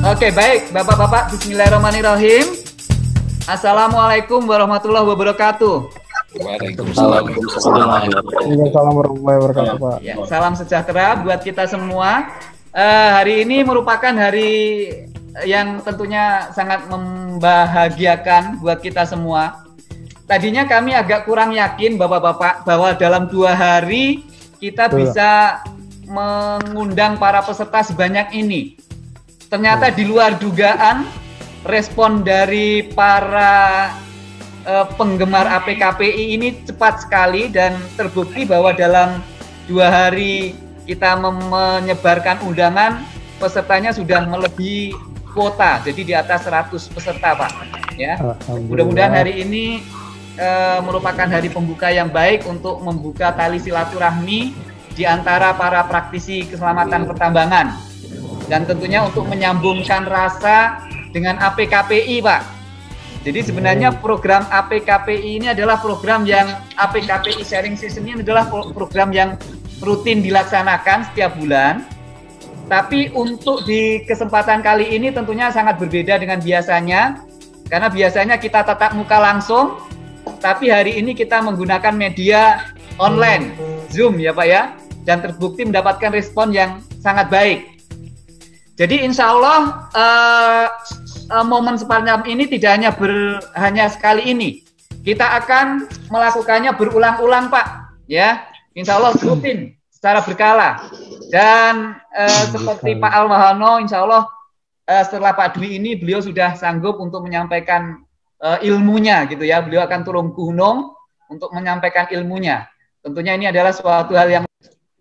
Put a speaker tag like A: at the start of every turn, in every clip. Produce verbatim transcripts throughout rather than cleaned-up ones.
A: Oke, baik, Bapak-bapak, bismillahirrahmanirrahim. Assalamualaikum warahmatullahi wabarakatuh.
B: Waalaikumsalam
C: warahmatullahi wabarakatuh, Pak.
A: Ya, salam sejahtera buat kita semua. Uh, hari ini merupakan hari yang tentunya sangat membahagiakan buat kita semua. Tadinya kami agak kurang yakin, Bapak-bapak, bahwa dalam dua hari kita
C: Betul.
A: bisa mengundang para peserta sebanyak ini. Ternyata di luar dugaan, respon dari para uh, penggemar A P K P I ini cepat sekali dan terbukti bahwa dalam dua hari kita menyebarkan undangan, pesertanya sudah melebihi kuota, jadi di atas seratus peserta, Pak. Ya, mudah-mudahan hari ini uh, merupakan hari pembuka yang baik untuk membuka tali silaturahmi di antara para praktisi keselamatan pertambangan. Dan tentunya untuk menyambungkan rasa dengan A P K P I, Pak. Jadi sebenarnya program A P K P I ini adalah program yang A P K P I Sharing Session ini adalah program yang rutin dilaksanakan setiap bulan. Tapi untuk di kesempatan kali ini tentunya sangat berbeda dengan biasanya. Karena biasanya kita tatap muka langsung, tapi hari ini kita menggunakan media online, Zoom ya Pak ya. Dan terbukti mendapatkan respon yang sangat baik. Jadi insya Allah uh, uh, momen sepanjang ini tidak hanya ber, hanya sekali ini, kita akan melakukannya berulang-ulang Pak, ya, insya Allah rutin secara berkala. Dan uh, seperti Pak Al-Wahano, insya Allah uh, setelah Pak Dwi ini beliau sudah sanggup untuk menyampaikan uh, ilmunya, gitu ya. Beliau akan turun gunung untuk menyampaikan ilmunya. Tentunya ini adalah suatu hal yang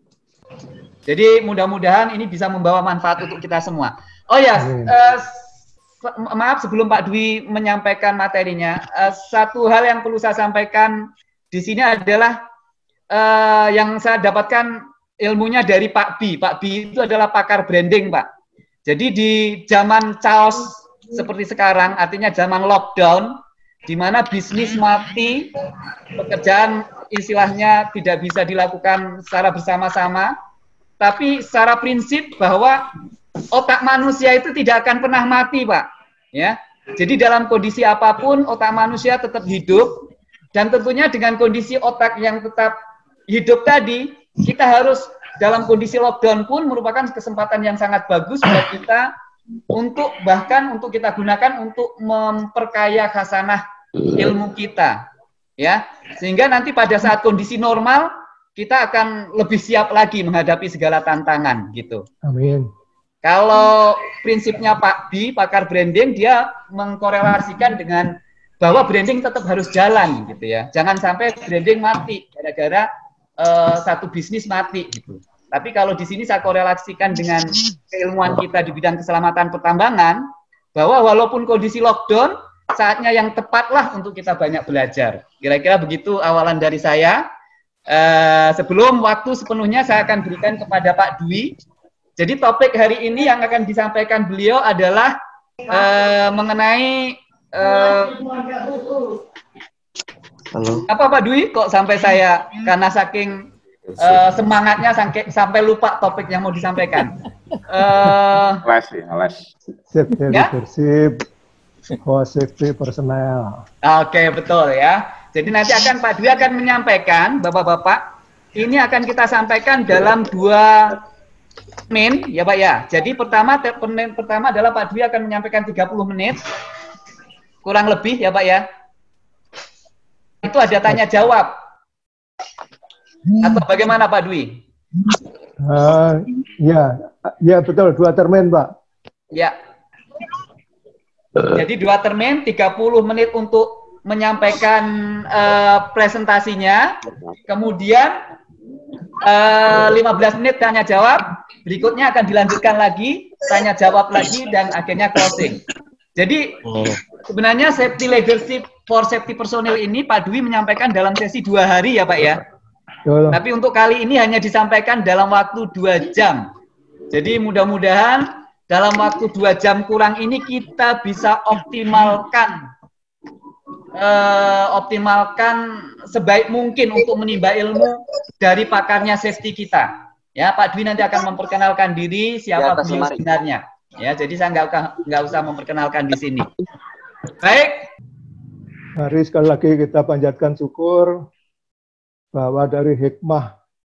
A: jadi mudah-mudahan ini bisa membawa manfaat untuk kita semua. Oh ya, uh, maaf sebelum Pak Dwi menyampaikan materinya, uh, satu hal yang perlu saya sampaikan di sini adalah uh, yang saya dapatkan ilmunya dari Pak Bi. Pak Bi itu adalah pakar branding, Pak. Jadi di zaman chaos seperti sekarang, artinya zaman lockdown, di mana bisnis mati, pekerjaan istilahnya tidak bisa dilakukan secara bersama-sama. Tapi secara prinsip bahwa otak manusia itu tidak akan pernah mati, Pak. Ya, jadi dalam kondisi apapun otak manusia tetap hidup dan tentunya dengan kondisi otak yang tetap hidup tadi, kita harus dalam kondisi lockdown pun merupakan kesempatan yang sangat bagus buat kita untuk bahkan untuk kita gunakan untuk memperkaya khasanah ilmu kita, ya. Sehingga nanti pada saat kondisi normal kita akan lebih siap lagi menghadapi segala tantangan gitu.
C: Amin.
A: Kalau prinsipnya Pak Bi, pakar branding, dia mengkorelasikan dengan bahwa branding tetap harus jalan gitu ya. Jangan sampai branding mati gara-gara uh, satu bisnis mati gitu. Tapi kalau di sini saya korelasikan dengan keilmuan kita di bidang keselamatan pertambangan, bahwa walaupun kondisi lockdown, saatnya yang tepatlah untuk kita banyak belajar. Kira-kira begitu awalan dari saya. Uh, sebelum waktu sepenuhnya saya akan berikan kepada Pak Dwi. Jadi topik hari ini yang akan disampaikan beliau adalah uh, mengenai uh,
B: Halo.
A: Apa Pak Dwi? Kok sampai saya karena saking uh, semangatnya sampai, sampai lupa topik yang mau disampaikan. Uh,
D: alas ya, alas.
C: Sip,
A: ya?
C: sip. Oh, safety personnel.
A: Oke, okay, betul ya. Jadi nanti akan Pak Dwi akan menyampaikan, Bapak-bapak, ini akan kita sampaikan dalam dua main, ya Pak ya. Jadi pertama pertama adalah Pak Dwi akan menyampaikan tiga puluh menit, kurang lebih ya Pak ya. Itu ada tanya jawab. Atau bagaimana Pak Dwi?
C: Uh, ya, ya betul, dua termin Pak.
A: Ya. Jadi dua termin, tiga puluh menit untuk menyampaikan uh, presentasinya, kemudian uh, lima belas menit tanya jawab, berikutnya akan dilanjutkan lagi, tanya jawab lagi, dan akhirnya closing. Jadi sebenarnya safety leadership for safety personil ini Pak Dwi menyampaikan dalam sesi dua hari ya Pak ya.
C: Betul.
A: Tapi untuk kali ini hanya disampaikan dalam waktu dua jam. Jadi mudah-mudahan dalam waktu dua jam kurang ini kita bisa optimalkan Uh, optimalkan sebaik mungkin untuk menimba ilmu dari pakarnya safety kita. Ya, Pak Dwi nanti akan memperkenalkan diri siapa beliau sebenarnya. Ya, jadi saya nggak nggak usah memperkenalkan di sini. Baik.
C: Mari sekali lagi kita panjatkan syukur bahwa dari hikmah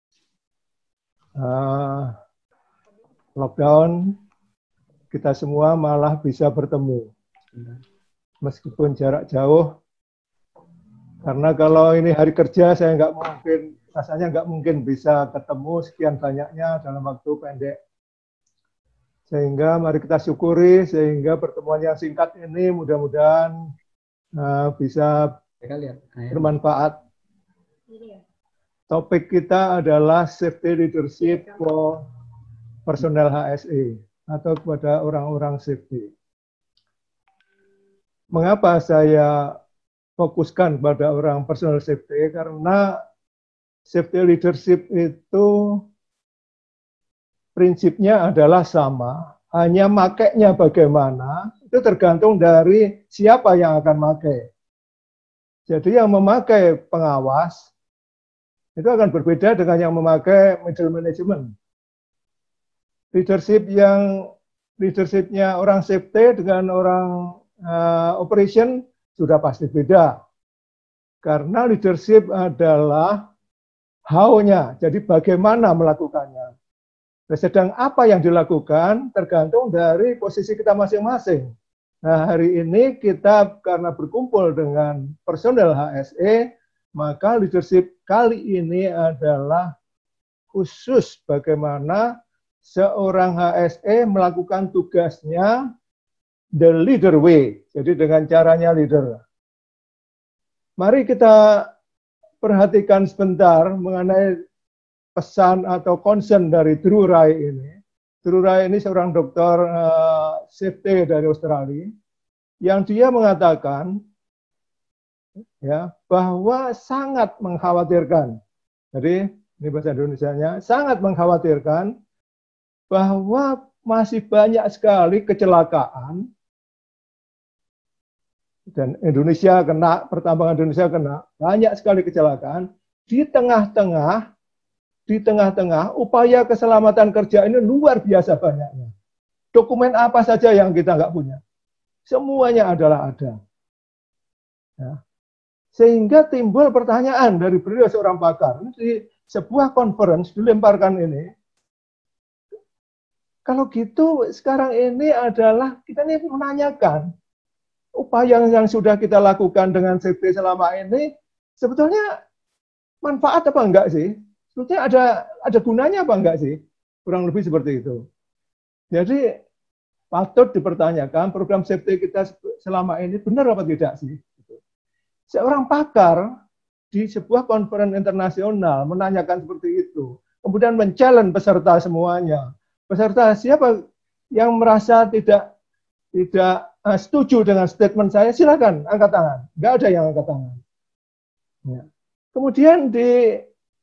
C: uh, lockdown kita semua malah bisa bertemu meskipun jarak jauh. Karena kalau ini hari kerja saya nggak mungkin, rasanya nggak mungkin bisa ketemu sekian banyaknya dalam waktu pendek. Sehingga mari kita syukuri sehingga pertemuan yang singkat ini mudah-mudahan uh, bisa bermanfaat. Topik kita adalah safety leadership for personel H S E atau kepada orang-orang safety. Mengapa saya fokuskan pada orang personal safety? Karena safety leadership itu prinsipnya adalah sama, hanya makainya bagaimana itu tergantung dari siapa yang akan pakai. Jadi yang memakai pengawas itu akan berbeda dengan yang memakai middle management. Leadership yang leadershipnya orang safety dengan orang uh, operation sudah pasti beda. Karena leadership adalah how-nya, jadi bagaimana melakukannya. Sedang apa yang dilakukan tergantung dari posisi kita masing-masing. Nah, hari ini kita karena berkumpul dengan personel H S E, maka leadership kali ini adalah khusus bagaimana seorang H S E melakukan tugasnya the leader way, jadi dengan caranya leader. Mari kita perhatikan sebentar mengenai pesan atau concern dari Drew Rai ini. Drew Rai ini seorang dokter uh, safety dari Australia, yang dia mengatakan ya bahwa sangat mengkhawatirkan. Jadi ini bahasa Indonesianya, sangat mengkhawatirkan bahwa masih banyak sekali kecelakaan dan Indonesia kena, pertambangan Indonesia kena, banyak sekali kecelakaan di tengah-tengah di tengah-tengah upaya keselamatan kerja ini luar biasa banyaknya. Dokumen apa saja yang kita nggak punya? Semuanya adalah ada. Ya. Sehingga timbul pertanyaan dari beliau seorang pakar. Di sebuah conference dilemparkan ini, kalau gitu sekarang ini adalah kita ini menanyakan upaya yang sudah kita lakukan dengan safety selama ini sebetulnya manfaat apa enggak sih? Sebetulnya ada ada gunanya apa enggak sih? Kurang lebih seperti itu. Jadi patut dipertanyakan program safety kita selama ini benar apa tidak sih? Seorang pakar di sebuah konferensi internasional menanyakan seperti itu, kemudian men-challenge peserta semuanya. Peserta siapa yang merasa tidak tidak uh, setuju dengan statement saya, silakan angkat tangan. Nggak ada yang angkat tangan. Ya. Kemudian di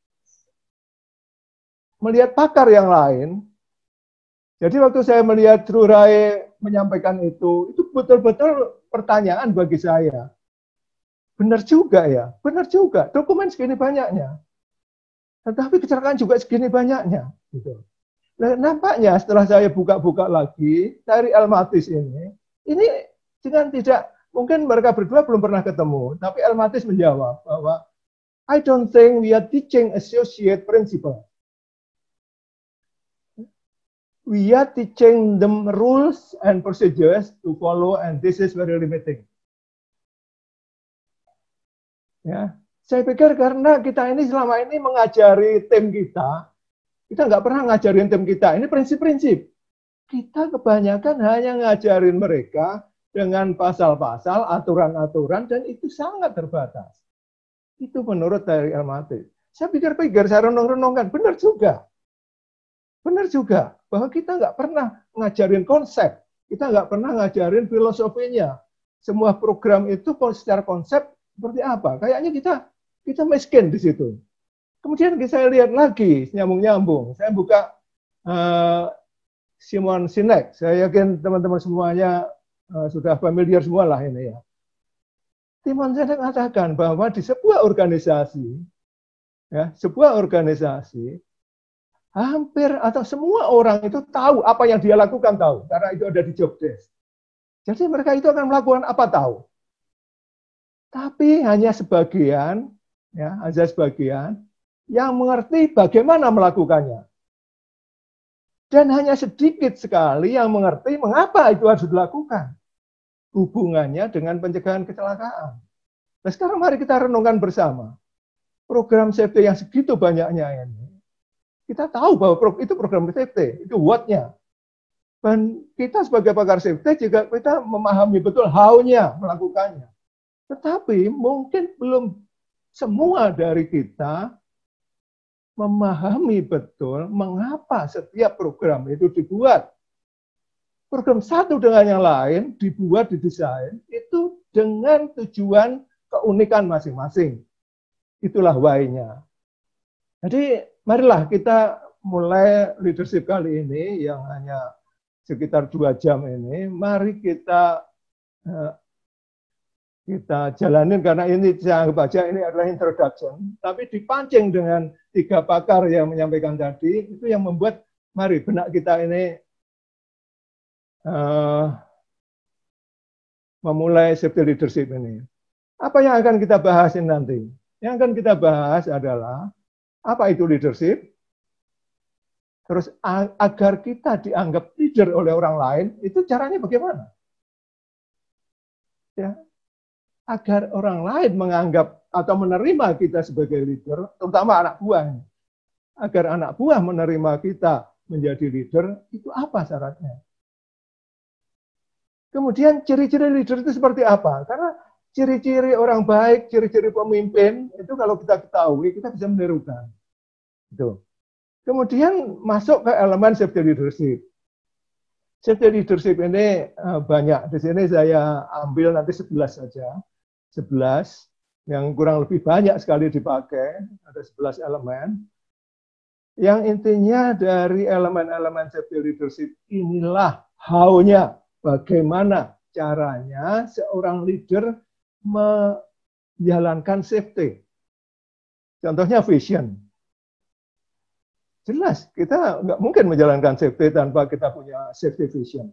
C: melihat pakar yang lain, jadi waktu saya melihat Drew Rai menyampaikan itu, itu betul-betul pertanyaan bagi saya. Benar juga ya, benar juga. Dokumen segini banyaknya, tetapi kecelakaan juga segini banyaknya. Gitu. Nah, nampaknya setelah saya buka-buka lagi dari Elmatis ini, ini dengan tidak, mungkin mereka berdua belum pernah ketemu, tapi Elmatis menjawab bahwa I don't think we are teaching associate principle. We are teaching them rules and procedures to follow, and this is very limiting. Ya, saya pikir karena kita ini selama ini mengajari tim kita, kita nggak pernah ngajarin tim kita. Ini prinsip-prinsip. Kita kebanyakan hanya ngajarin mereka dengan pasal-pasal, aturan-aturan, dan itu sangat terbatas. Itu menurut dari Elmatis. Saya pikir-pikir, saya renung-renungkan, benar juga. Benar juga, bahwa kita nggak pernah ngajarin konsep. Kita nggak pernah ngajarin filosofinya. Semua program itu secara konsep seperti apa? Kayaknya kita kita miskin di situ. Kemudian saya lihat lagi, nyambung-nyambung. Saya buka uh, Simon Sinek. Saya yakin teman-teman semuanya uh, sudah familiar semua lah ini ya. Simon Sinek katakan bahwa di sebuah organisasi, ya, sebuah organisasi hampir atau semua orang itu tahu apa yang dia lakukan tahu, karena itu ada di job desk. Jadi mereka itu akan melakukan apa tahu. Tapi hanya sebagian, ya, hanya sebagian yang mengerti bagaimana melakukannya. Dan hanya sedikit sekali yang mengerti mengapa itu harus dilakukan. Hubungannya dengan pencegahan kecelakaan. Nah, sekarang mari kita renungkan bersama. Program safety yang segitu banyaknya ini, kita tahu bahwa itu program safety, itu what-nya. Dan kita sebagai pakar safety juga kita memahami betul how-nya melakukannya. Tetapi mungkin belum semua dari kita memahami betul mengapa setiap program itu dibuat. Program satu dengan yang lain dibuat, didesain, itu dengan tujuan keunikan masing-masing. Itulah why-nya. Jadi marilah kita mulai leadership kali ini yang hanya sekitar dua jam ini, mari kita kita jalanin karena ini saya anggap aja ini adalah introduction, tapi dipancing dengan tiga pakar yang menyampaikan tadi, itu yang membuat mari benak kita ini uh, memulai safety leadership ini. Apa yang akan kita bahas ini nanti? Yang akan kita bahas adalah apa itu leadership, terus agar kita dianggap leader oleh orang lain, itu caranya bagaimana? Ya, agar orang lain menganggap atau menerima kita sebagai leader, terutama anak buah. Agar anak buah menerima kita menjadi leader, itu apa syaratnya? Kemudian ciri-ciri leader itu seperti apa? Karena ciri-ciri orang baik, ciri-ciri pemimpin, itu kalau kita ketahui, kita bisa menirukan. Itu. Kemudian masuk ke elemen safety leadership. Safety leadership ini uh, banyak. Di sini saya ambil nanti sebelas saja. sebelas, yang kurang lebih banyak sekali dipakai. Ada sebelas elemen. Yang intinya dari elemen-elemen safety leadership inilah how-nya. Bagaimana caranya seorang leader menjalankan safety. Contohnya vision. Jelas, kita nggak mungkin menjalankan safety tanpa kita punya safety vision.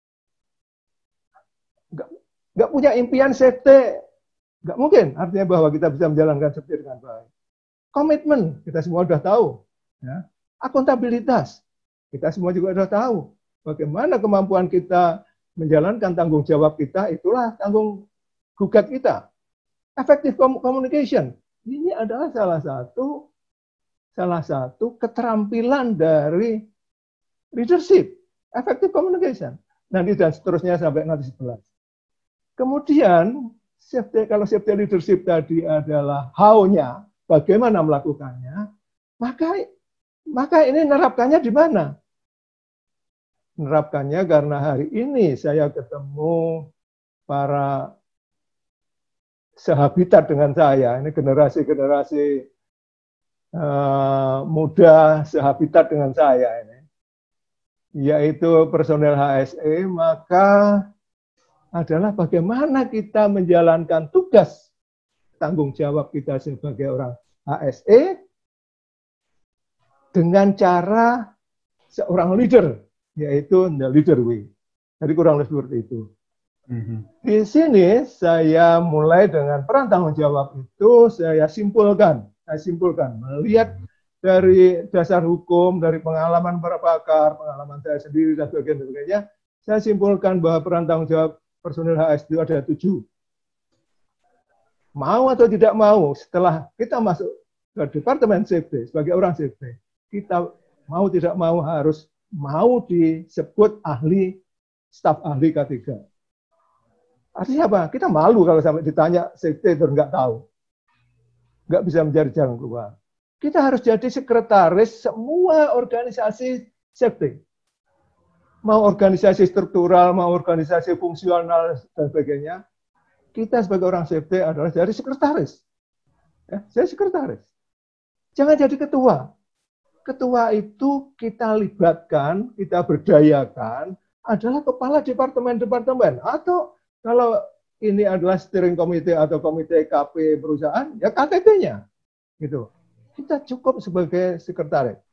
C: Nggak, nggak punya impian safety, nggak mungkin. Artinya bahwa kita bisa menjalankan safety dengan baik. Komitmen, kita semua sudah tahu. Ya. Akuntabilitas, kita semua juga sudah tahu. Bagaimana kemampuan kita menjalankan tanggung jawab kita, itulah tanggung gugat kita. Effective communication, ini adalah salah satu salah satu keterampilan dari leadership. Effective communication. Nanti dan seterusnya sampai nanti sebelas. Kemudian, safety, kalau safety leadership tadi adalah how-nya, bagaimana melakukannya, maka maka ini nerapkannya di mana? Menerapkannya karena hari ini saya ketemu para sehabitat dengan saya, ini generasi-generasi uh, muda sehabitat dengan saya ini, yaitu personel H S E, maka adalah bagaimana kita menjalankan tugas tanggung jawab kita sebagai orang H S E dengan cara seorang leader, yaitu the leader way. Jadi kurang lebih seperti itu. Mm-hmm. Di sini saya mulai dengan peran tanggung jawab itu saya simpulkan, saya simpulkan melihat dari dasar hukum, dari pengalaman para pakar, pengalaman saya sendiri dan sebagainya, saya simpulkan bahwa peran tanggung jawab personil H S E itu ada tujuh. Mau atau tidak mau, setelah kita masuk ke departemen safety sebagai orang safety, kita mau tidak mau harus mau disebut ahli, staf ahli K tiga. Artinya apa? Kita malu kalau sampai ditanya safety terus nggak tahu. Nggak bisa mencari jalan keluar. Kita harus jadi sekretaris semua organisasi safety. Mau organisasi struktural, mau organisasi fungsional, dan sebagainya. Kita sebagai orang safety adalah jadi sekretaris. Ya, saya sekretaris. Jangan jadi ketua. Ketua itu kita libatkan, kita berdayakan, adalah kepala departemen-departemen. Atau kalau ini adalah steering committee atau komite K P perusahaan, ya K T P-nya. Gitu. Kita cukup sebagai sekretaris.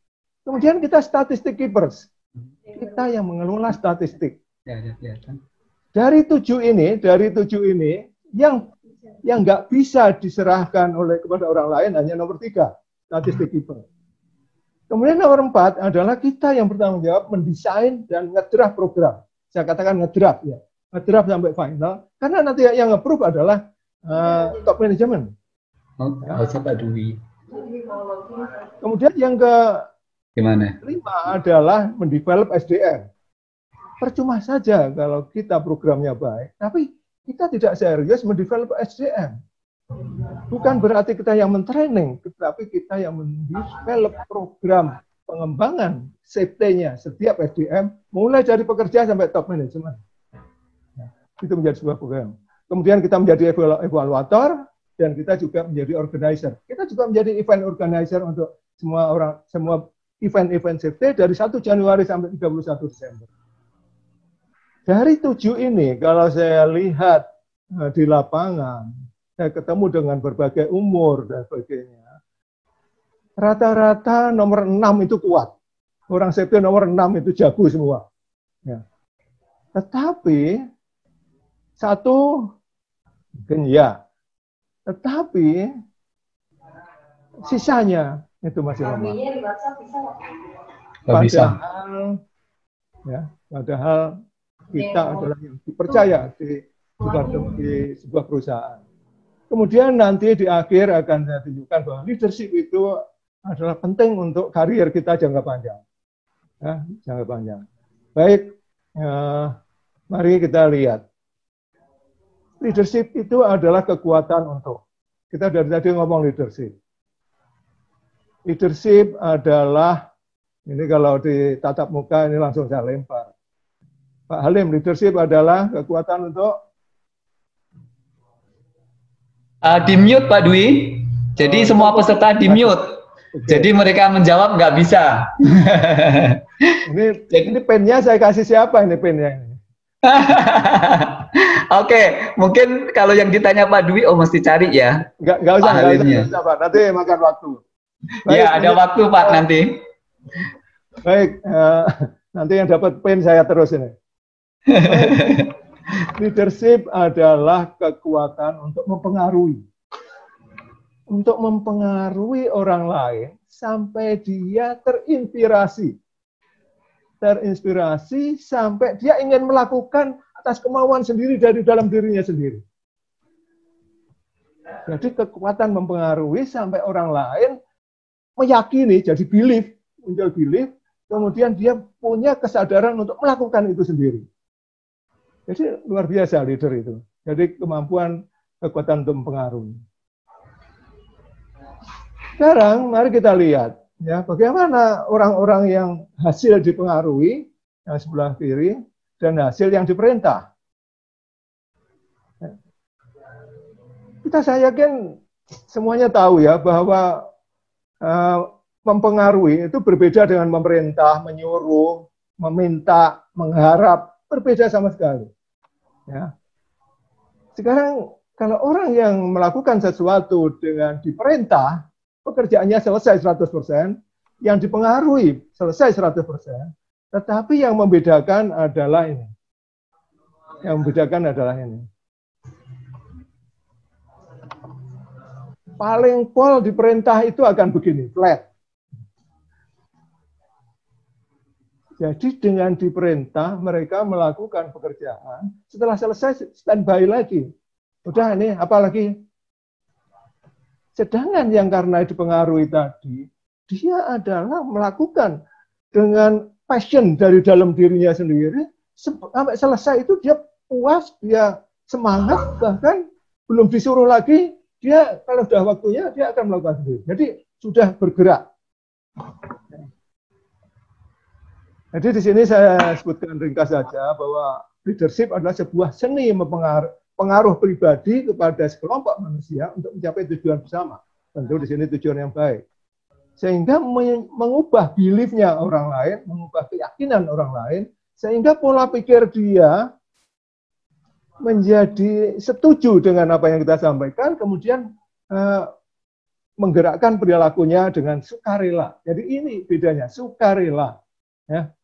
C: Kemudian kita statistik keepers. Kita yang mengelola statistik.
A: Ya, ya, ya.
C: Dari tujuh ini, dari tujuh ini, yang yang nggak bisa diserahkan oleh kepada orang lain hanya nomor tiga, statistik keeper. Kemudian nomor empat adalah kita yang bertanggung jawab mendesain dan ngedraft program. Saya katakan ngedraft ya, ngedraft sampai final. Karena nanti yang nge-approve adalah uh, top management.
A: Oh, ya. Pak Dwi.
C: Kemudian yang ke
A: Gimana?
C: lima adalah mendevelop S D M. Percuma saja kalau kita programnya baik, tapi kita tidak serius mendevelop S D M. Bukan berarti kita yang mentraining, tetapi kita yang mendevelop program pengembangan safety-nya setiap S D M, mulai dari pekerja sampai top management. Itu menjadi sebuah program. Kemudian kita menjadi evaluator, dan kita juga menjadi organizer. Kita juga menjadi event organizer untuk semua orang, semua event-event safety dari satu Januari sampai tiga puluh satu Desember. Dari tujuh ini, kalau saya lihat uh, di lapangan, saya ketemu dengan berbagai umur dan sebagainya. Rata-rata nomor enam itu kuat. Orang safety nomor enam itu jago semua. Ya. Tetapi, satu, mungkin ya. Tetapi, sisanya itu masih lemah. Padahal, ya, padahal kita adalah yang dipercaya di, di sebuah perusahaan. Kemudian nanti di akhir akan saya tunjukkan bahwa leadership itu adalah penting untuk karier kita jangka panjang. Ya, jangka panjang. Baik, ya, mari kita lihat. Leadership itu adalah kekuatan untuk. Kita dari tadi ngomong leadership. Leadership adalah, ini kalau di tatap muka ini langsung saya lempar. Pak Halim, leadership adalah kekuatan untuk?
A: Uh, di mute Pak Dwi. Jadi oh, semua peserta di mute. Okay. Jadi mereka menjawab nggak bisa.
C: ini, ini pennya saya kasih siapa ini pennya ini?
A: Oke, okay, mungkin kalau yang ditanya Pak Dwi, oh mesti cari ya.
C: Nggak, nggak usah, nggak usah, nggak usah Pak. Nanti makan waktu.
A: Baik, ya, ada waktu Pak nanti.
C: Baik, uh, nanti yang dapat pen saya terus ini. Baik. Leadership adalah kekuatan untuk mempengaruhi. Untuk mempengaruhi orang lain sampai dia terinspirasi. Terinspirasi sampai dia ingin melakukan atas kemauan sendiri dari dalam dirinya sendiri. Jadi kekuatan mempengaruhi sampai orang lain meyakini, jadi belief, muncul belief, kemudian dia punya kesadaran untuk melakukan itu sendiri. Jadi luar biasa leader itu. Jadi kemampuan kekuatan untuk mempengaruhi. Sekarang mari kita lihat ya bagaimana orang-orang yang hasil dipengaruhi yang sebelah kiri dan hasil yang diperintah. Kita saya yakin semuanya tahu ya bahwa uh, mempengaruhi itu berbeda dengan memerintah, menyuruh, meminta, mengharap, berbeda sama sekali. Ya. Sekarang kalau orang yang melakukan sesuatu dengan diperintah, pekerjaannya selesai seratus persen, yang dipengaruhi selesai seratus persen, tetapi yang membedakan adalah ini. Yang membedakan adalah ini. Paling pol diperintah itu akan begini, flat. Jadi dengan diperintah mereka melakukan pekerjaan, setelah selesai standby lagi. Udah ini apalagi. Sedangkan yang karena dipengaruhi tadi, dia adalah melakukan dengan passion dari dalam dirinya sendiri, sampai selesai itu dia puas, dia semangat, bahkan belum disuruh lagi, dia kalau sudah waktunya dia akan melakukan sendiri. Jadi sudah bergerak. Jadi di sini saya sebutkan ringkas saja bahwa leadership adalah sebuah seni mempengaruhi pengaruh pribadi kepada sekelompok manusia untuk mencapai tujuan bersama. Tentu di sini tujuan yang baik. Sehingga mengubah belief-nya orang lain, mengubah keyakinan orang lain, sehingga pola pikir dia menjadi setuju dengan apa yang kita sampaikan, kemudian uh, menggerakkan perilakunya dengan sukarela. Jadi ini bedanya, sukarela. Ya.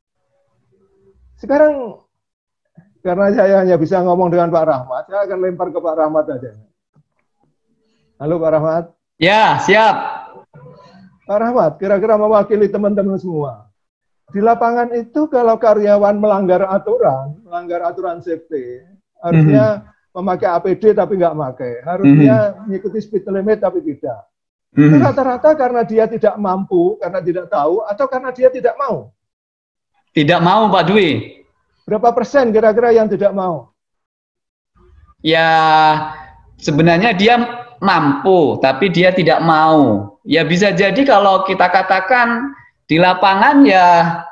C: Sekarang karena saya hanya bisa ngomong dengan Pak Rahmat, saya akan lempar ke Pak Rahmat aja. Halo Pak Rahmat.
A: Ya, siap.
C: Pak Rahmat, kira-kira mewakili teman-teman semua. Di lapangan itu kalau karyawan melanggar aturan, melanggar aturan safety, harusnya mm-hmm. memakai A P D tapi nggak pakai, harusnya mm-hmm. mengikuti speed limit tapi tidak. Mm-hmm. Itu rata-rata karena dia tidak mampu, karena tidak tahu, atau karena dia tidak mau.
A: Tidak mau, Pak Dwi.
C: Berapa persen kira-kira yang tidak mau?
A: Ya, sebenarnya dia mampu, tapi dia tidak mau. Ya bisa jadi kalau kita katakan di lapangan ya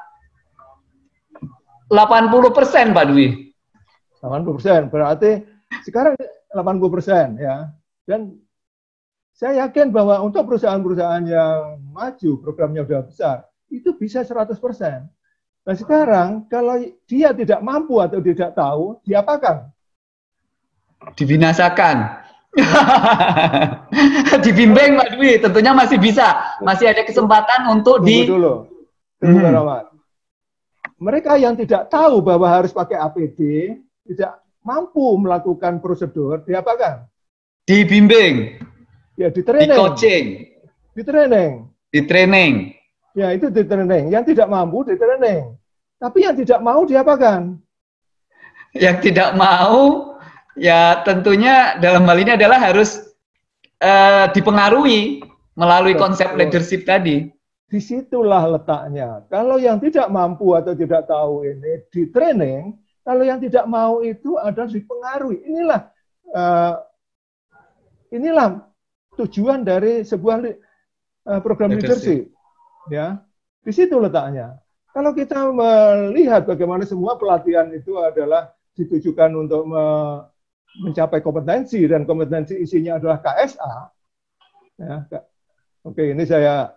A: delapan puluh persen, Pak Dwi.
C: delapan puluh persen, berarti sekarang delapan puluh persen ya. Dan saya yakin bahwa untuk perusahaan-perusahaan yang maju, programnya sudah besar, itu bisa seratus persen. Nah sekarang kalau dia tidak mampu atau tidak tahu, diapakan?
A: Dibinasakan. Dibimbing Pak Dwi, tentunya masih bisa, masih ada kesempatan untuk
C: Tunggu
A: di
C: dulu. Tunggu
A: hmm.
C: dulu. Mereka yang tidak tahu bahwa harus pakai A P D, tidak mampu melakukan prosedur, diapakan?
A: Dibimbing.
C: Ya, di training.
A: Di coaching.
C: Di training.
A: Di training.
C: Ya, itu di training. Yang tidak mampu di training. Tapi yang tidak mau diapakan?
A: Yang tidak mau ya tentunya dalam hal ini adalah harus uh, dipengaruhi melalui konsep leadership tadi.
C: Disitulah letaknya. Kalau yang tidak mampu atau tidak tahu ini di training, kalau yang tidak mau itu adalah dipengaruhi. Inilah uh, inilah tujuan dari sebuah uh, program leadership. leadership. Ya, di situ letaknya. Kalau kita melihat bagaimana semua pelatihan itu adalah ditujukan untuk me mencapai kompetensi dan kompetensi isinya adalah K S A. Ya, oke, ini saya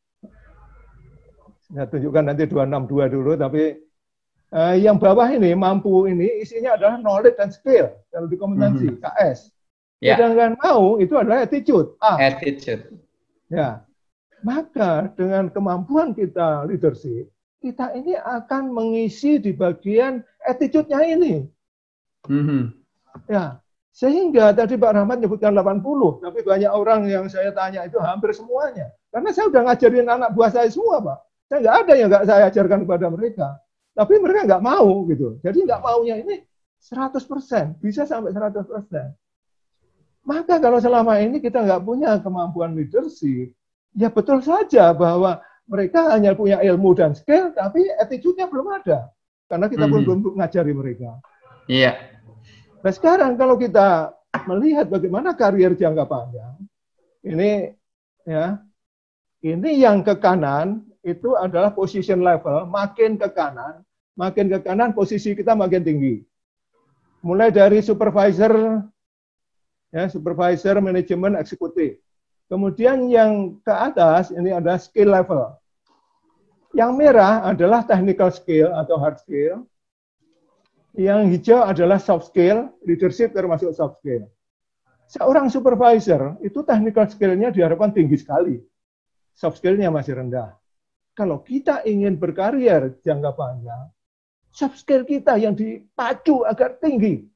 C: saya tunjukkan nanti dua enam dua dulu, tapi eh, yang bawah ini mampu ini isinya adalah knowledge dan skill kalau di kompetensi mm-hmm. K S. Yeah. Sedangkan mau itu adalah attitude. A.
A: Attitude.
C: Ya, maka dengan kemampuan kita leadership, kita ini akan mengisi di bagian attitude-nya ini.
A: Mm-hmm.
C: Ya, sehingga tadi Pak Rahmat menyebutkan delapan puluh, tapi banyak orang yang saya tanya itu hampir semuanya. Karena saya sudah ngajarin anak buah saya semua, Pak. Saya nggak ada yang nggak saya ajarkan kepada mereka. Tapi mereka nggak mau, gitu. Jadi nggak maunya ini seratus persen, bisa sampai seratus persen. Maka kalau selama ini kita nggak punya kemampuan leadership, ya betul saja bahwa mereka hanya punya ilmu dan skill, tapi attitude-nya belum ada. Karena kita pun mm-hmm. belum ngajari mereka.
A: Iya. Yeah.
C: Nah sekarang kalau kita melihat bagaimana karier jangka panjang, ini ya, ini yang ke kanan itu adalah position level, makin ke kanan, makin ke kanan posisi kita makin tinggi. Mulai dari supervisor, ya, supervisor, manajemen, eksekutif. Kemudian yang ke atas ini ada skill level. Yang merah adalah technical skill atau hard skill. Yang hijau adalah soft skill, leadership termasuk soft skill. Seorang supervisor itu technical skill-nya diharapkan tinggi sekali. Soft skill-nya masih rendah. Kalau kita ingin berkarier jangka panjang, soft skill kita yang dipacu agar tinggi.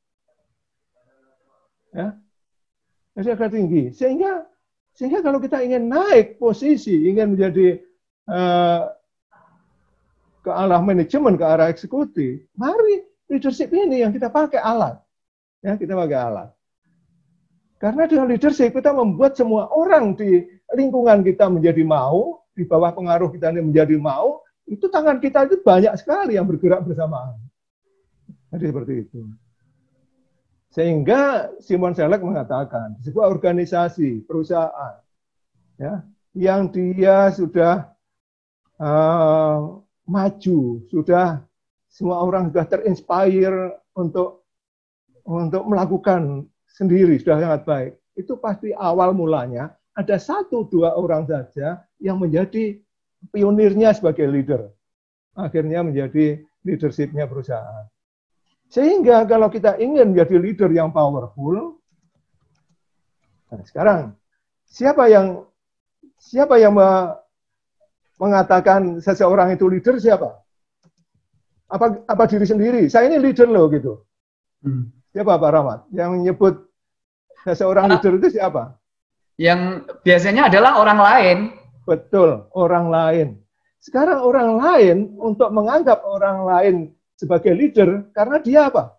C: Ya, agar tinggi. Sehingga sehingga kalau kita ingin naik posisi, ingin menjadi uh, ke arah manajemen, ke arah eksekutif, mari leadership ini yang kita pakai alat. Ya, kita pakai alat. Karena dengan leadership kita membuat semua orang di lingkungan kita menjadi mau, di bawah pengaruh kita ini menjadi mau, itu tangan kita itu banyak sekali yang bergerak bersamaan. Jadi seperti itu. Sehingga Simon Sinek mengatakan, sebuah organisasi, perusahaan, ya, yang dia sudah uh, maju, sudah semua orang sudah terinspire untuk untuk melakukan sendiri, sudah sangat baik. Itu pasti awal mulanya ada satu dua orang saja yang menjadi pionirnya sebagai leader. Akhirnya menjadi leadership-nya perusahaan. Sehingga kalau kita ingin menjadi leader yang powerful, nah sekarang siapa yang siapa yang mengatakan seseorang itu leader siapa? Apa apa diri sendiri? Saya ini leader loh gitu. Hmm. Siapa Pak Rahmat? Yang menyebut seseorang uh, leader itu siapa?
A: Yang biasanya adalah orang lain.
C: Betul, orang lain. Sekarang orang lain untuk menganggap orang lain sebagai leader karena dia apa?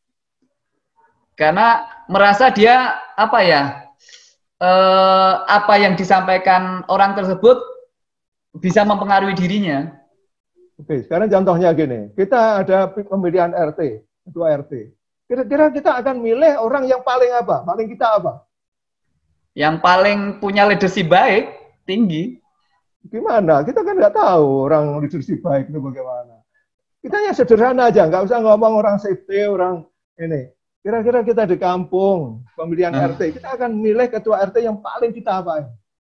A: Karena merasa dia apa ya? Eh, apa yang disampaikan orang tersebut bisa mempengaruhi dirinya.
C: Oke, sekarang contohnya gini, kita ada pemilihan R T, ketua R T. Kira-kira kita akan milih orang yang paling apa? Paling kita apa?
A: Yang paling punya leadership baik, tinggi.
C: Gimana? Kita kan nggak tahu orang leadership baik itu bagaimana. Kita yang sederhana aja, nggak usah ngomong orang safety, orang ini. Kira-kira kita di kampung, pemilihan hmm. R T, kita akan milih ketua R T yang paling kita apain?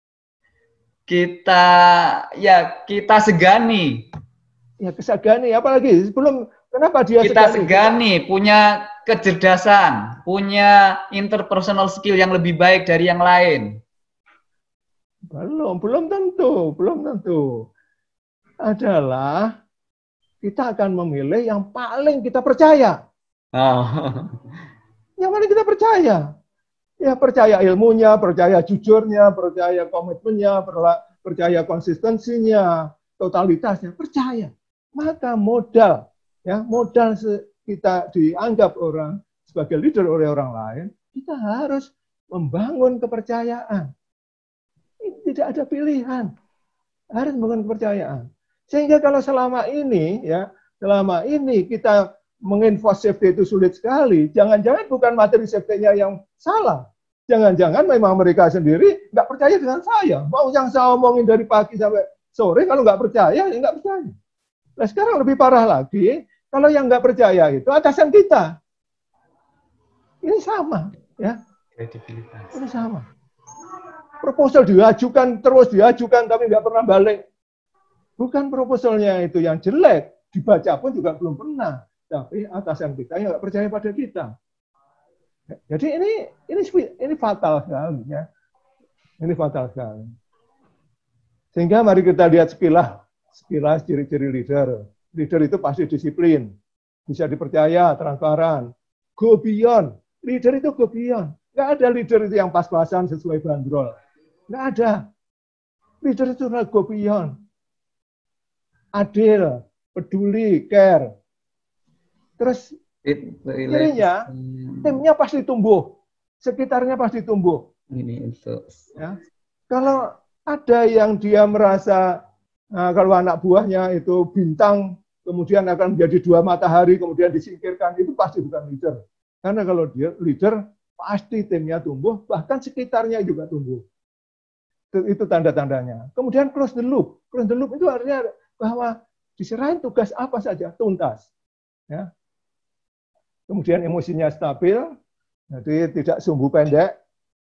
A: Kita, ya kita segani.
C: Ya kesegani, apalagi sebelum, kenapa dia
A: kita segani? segani, punya kecerdasan, punya interpersonal skill yang lebih baik dari yang lain.
C: Belum, belum tentu, belum tentu. Adalah kita akan memilih yang paling kita percaya.
A: Oh.
C: Yang paling kita percaya. Ya percaya ilmunya, percaya jujurnya, percaya komitmennya, percaya konsistensinya, totalitasnya, percaya. Maka modal, ya modal kita dianggap orang sebagai leader oleh orang lain, kita harus membangun kepercayaan. Tidak ada pilihan, harus membangun kepercayaan. Sehingga kalau selama ini, ya selama ini kita menginfos safety itu sulit sekali, jangan-jangan bukan materi safety-nya yang salah. Jangan-jangan memang mereka sendiri nggak percaya dengan saya. Mau yang saya omongin dari pagi sampai sore, kalau nggak percaya, ya nggak percaya. Nah sekarang lebih parah lagi, kalau yang nggak percaya itu atasan kita. Ini sama, ya. Ini sama. Proposal diajukan, terus diajukan, tapi nggak pernah balik. Bukan proposalnya itu yang jelek, dibaca pun juga belum pernah. Tapi atasan kita yang nggak percaya pada kita. Jadi ini ini ini fatal sekali, ya. Ini fatal sekali. Sehingga mari kita lihat sekilas, sekilas ciri-ciri leader. Leader itu pasti disiplin, bisa dipercaya, transparan, go beyond. Leader itu go beyond. Nggak ada leader itu yang pas-pasan sesuai bandrol. Nggak ada. Leader itu go beyond. Adil, peduli, care. Terus akhirnya timnya pasti tumbuh, sekitarnya pasti tumbuh.
A: Ini itu.
C: Ya. Kalau ada yang dia merasa nah, kalau anak buahnya itu bintang, kemudian akan menjadi dua matahari, kemudian disingkirkan, itu pasti bukan leader. Karena kalau dia leader, pasti timnya tumbuh, bahkan sekitarnya juga tumbuh. Itu, itu tanda-tandanya. Kemudian close the loop. Close the loop itu artinya bahwa diserahin tugas apa saja, tuntas. Ya. Kemudian emosinya stabil, jadi tidak sumbu pendek.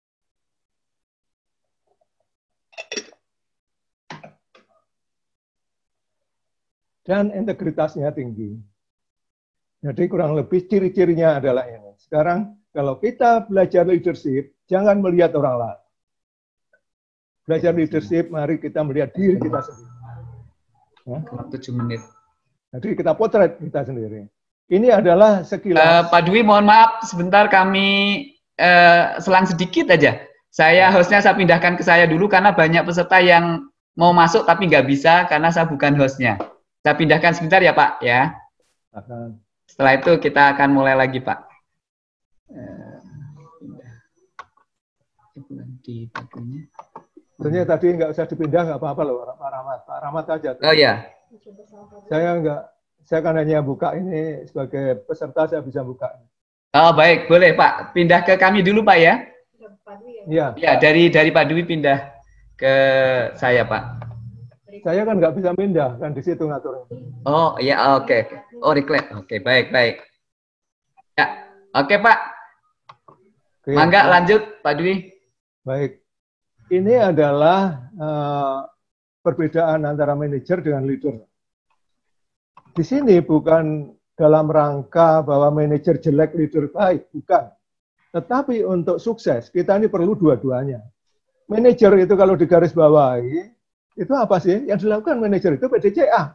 C: Dan integritasnya tinggi. Jadi kurang lebih ciri-cirinya adalah ini. Sekarang kalau kita belajar leadership, jangan melihat orang lain. Belajar leadership, mari kita melihat diri kita sendiri. Ya.
A: tujuh menit.
C: Jadi kita potret kita sendiri. Ini adalah sekilas.
A: Uh, Pak Dwi, mohon maaf, sebentar kami uh, selang sedikit aja. Saya hostnya saya pindahkan ke saya dulu karena banyak peserta yang mau masuk tapi nggak bisa karena saya bukan hostnya. Saya pindahkan sebentar ya Pak ya.
C: Akan.
A: Setelah itu kita akan mulai lagi Pak. Uh, di bakunya.
C: Sebenarnya tadi nggak usah dipindah, nggak apa-apa loh Pak Rahmat. Pak Rahmat aja.
A: Oh ya.
C: Saya nggak. Saya kan hanya buka ini sebagai peserta, saya bisa buka.
A: Oh baik, boleh Pak. Pindah ke kami dulu Pak ya.
C: Iya.
A: Ya dari dari Pak Dwi pindah ke saya Pak.
C: Saya kan nggak bisa pindah, kan di situ ngaturnya.
A: Oh iya oke. Okay. Oh reclaim. Oke okay, baik baik. Ya oke okay, Pak. Oke, Mangga ya. Lanjut Pak Dwi.
C: Baik. Ini adalah uh, perbedaan antara manajer dengan leader. Di sini bukan dalam rangka bahwa manajer jelek, leader baik, bukan. Tetapi untuk sukses, kita ini perlu dua-duanya. manajer itu kalau digaris bawahi, itu apa sih? Yang dilakukan manajer itu P D C A.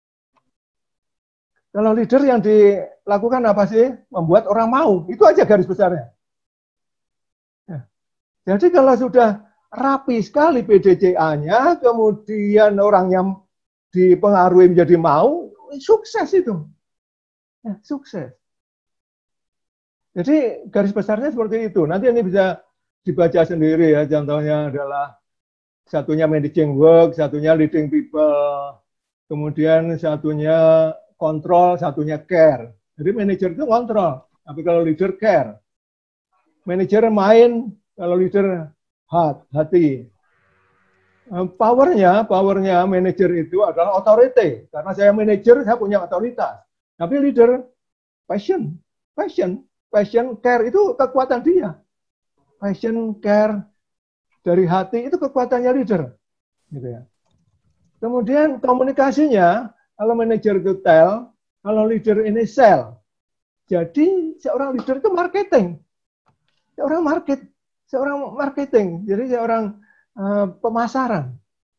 C: Kalau leader yang dilakukan apa sih? Membuat orang mau. Itu aja garis besarnya. Ya. Jadi kalau sudah rapi sekali P D C A-nya, kemudian orang yang dipengaruhi menjadi mau, sukses itu. Ya, sukses. Jadi garis besarnya seperti itu. Nanti ini bisa dibaca sendiri ya. Contohnya adalah satunya managing work, satunya leading people, kemudian satunya kontrol, satunya care. Jadi manajer itu kontrol, tapi kalau leader care. Manajer main, kalau leader hat, hati. Powernya, powernya manajer itu adalah authority. Karena saya manajer, saya punya otoritas. Tapi leader passion, passion, passion, care itu kekuatan dia. Passion, care dari hati itu kekuatannya leader. Gitu ya. Kemudian komunikasinya, kalau manajer itu tell, kalau leader ini sell. Jadi seorang leader itu marketing. Seorang market, seorang marketing. Jadi seorang uh, pemasaran.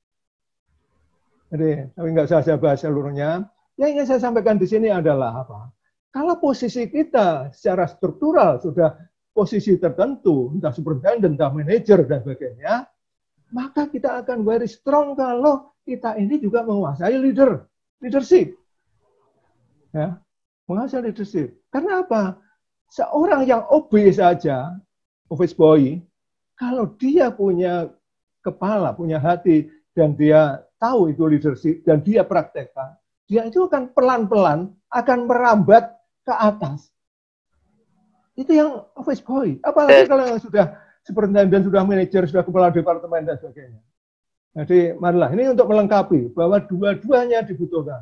C: Jadi, tapi nggak usah saya bahas seluruhnya. Yang ingin saya sampaikan di sini adalah apa? Kalau posisi kita secara struktural sudah posisi tertentu, entah superintendent, entah manajer, dan sebagainya, maka kita akan very strong kalau kita ini juga menguasai leader, leadership. Ya, menguasai leadership. Karena apa? Seorang yang O B saja, office boy, kalau dia punya kepala, punya hati, dan dia tahu itu leadership, dan dia praktekkan, dia itu akan pelan-pelan, akan merambat ke atas. Itu yang office boy. Apalagi kalau yang sudah superintendent, sudah manajer, sudah kepala departemen, dan sebagainya. Jadi, marilah, ini untuk melengkapi bahwa dua-duanya dibutuhkan.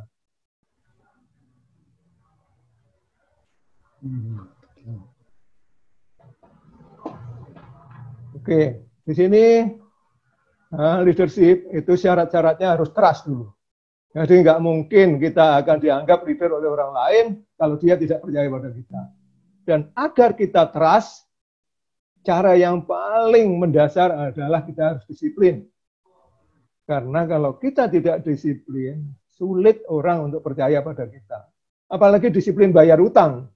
C: Oke, di sini nah, leadership itu syarat-syaratnya harus trust dulu. Jadi nggak mungkin kita akan dianggap leader oleh orang lain kalau dia tidak percaya pada kita. Dan agar kita trust, cara yang paling mendasar adalah kita harus disiplin. Karena kalau kita tidak disiplin, sulit orang untuk percaya pada kita. Apalagi disiplin bayar utang.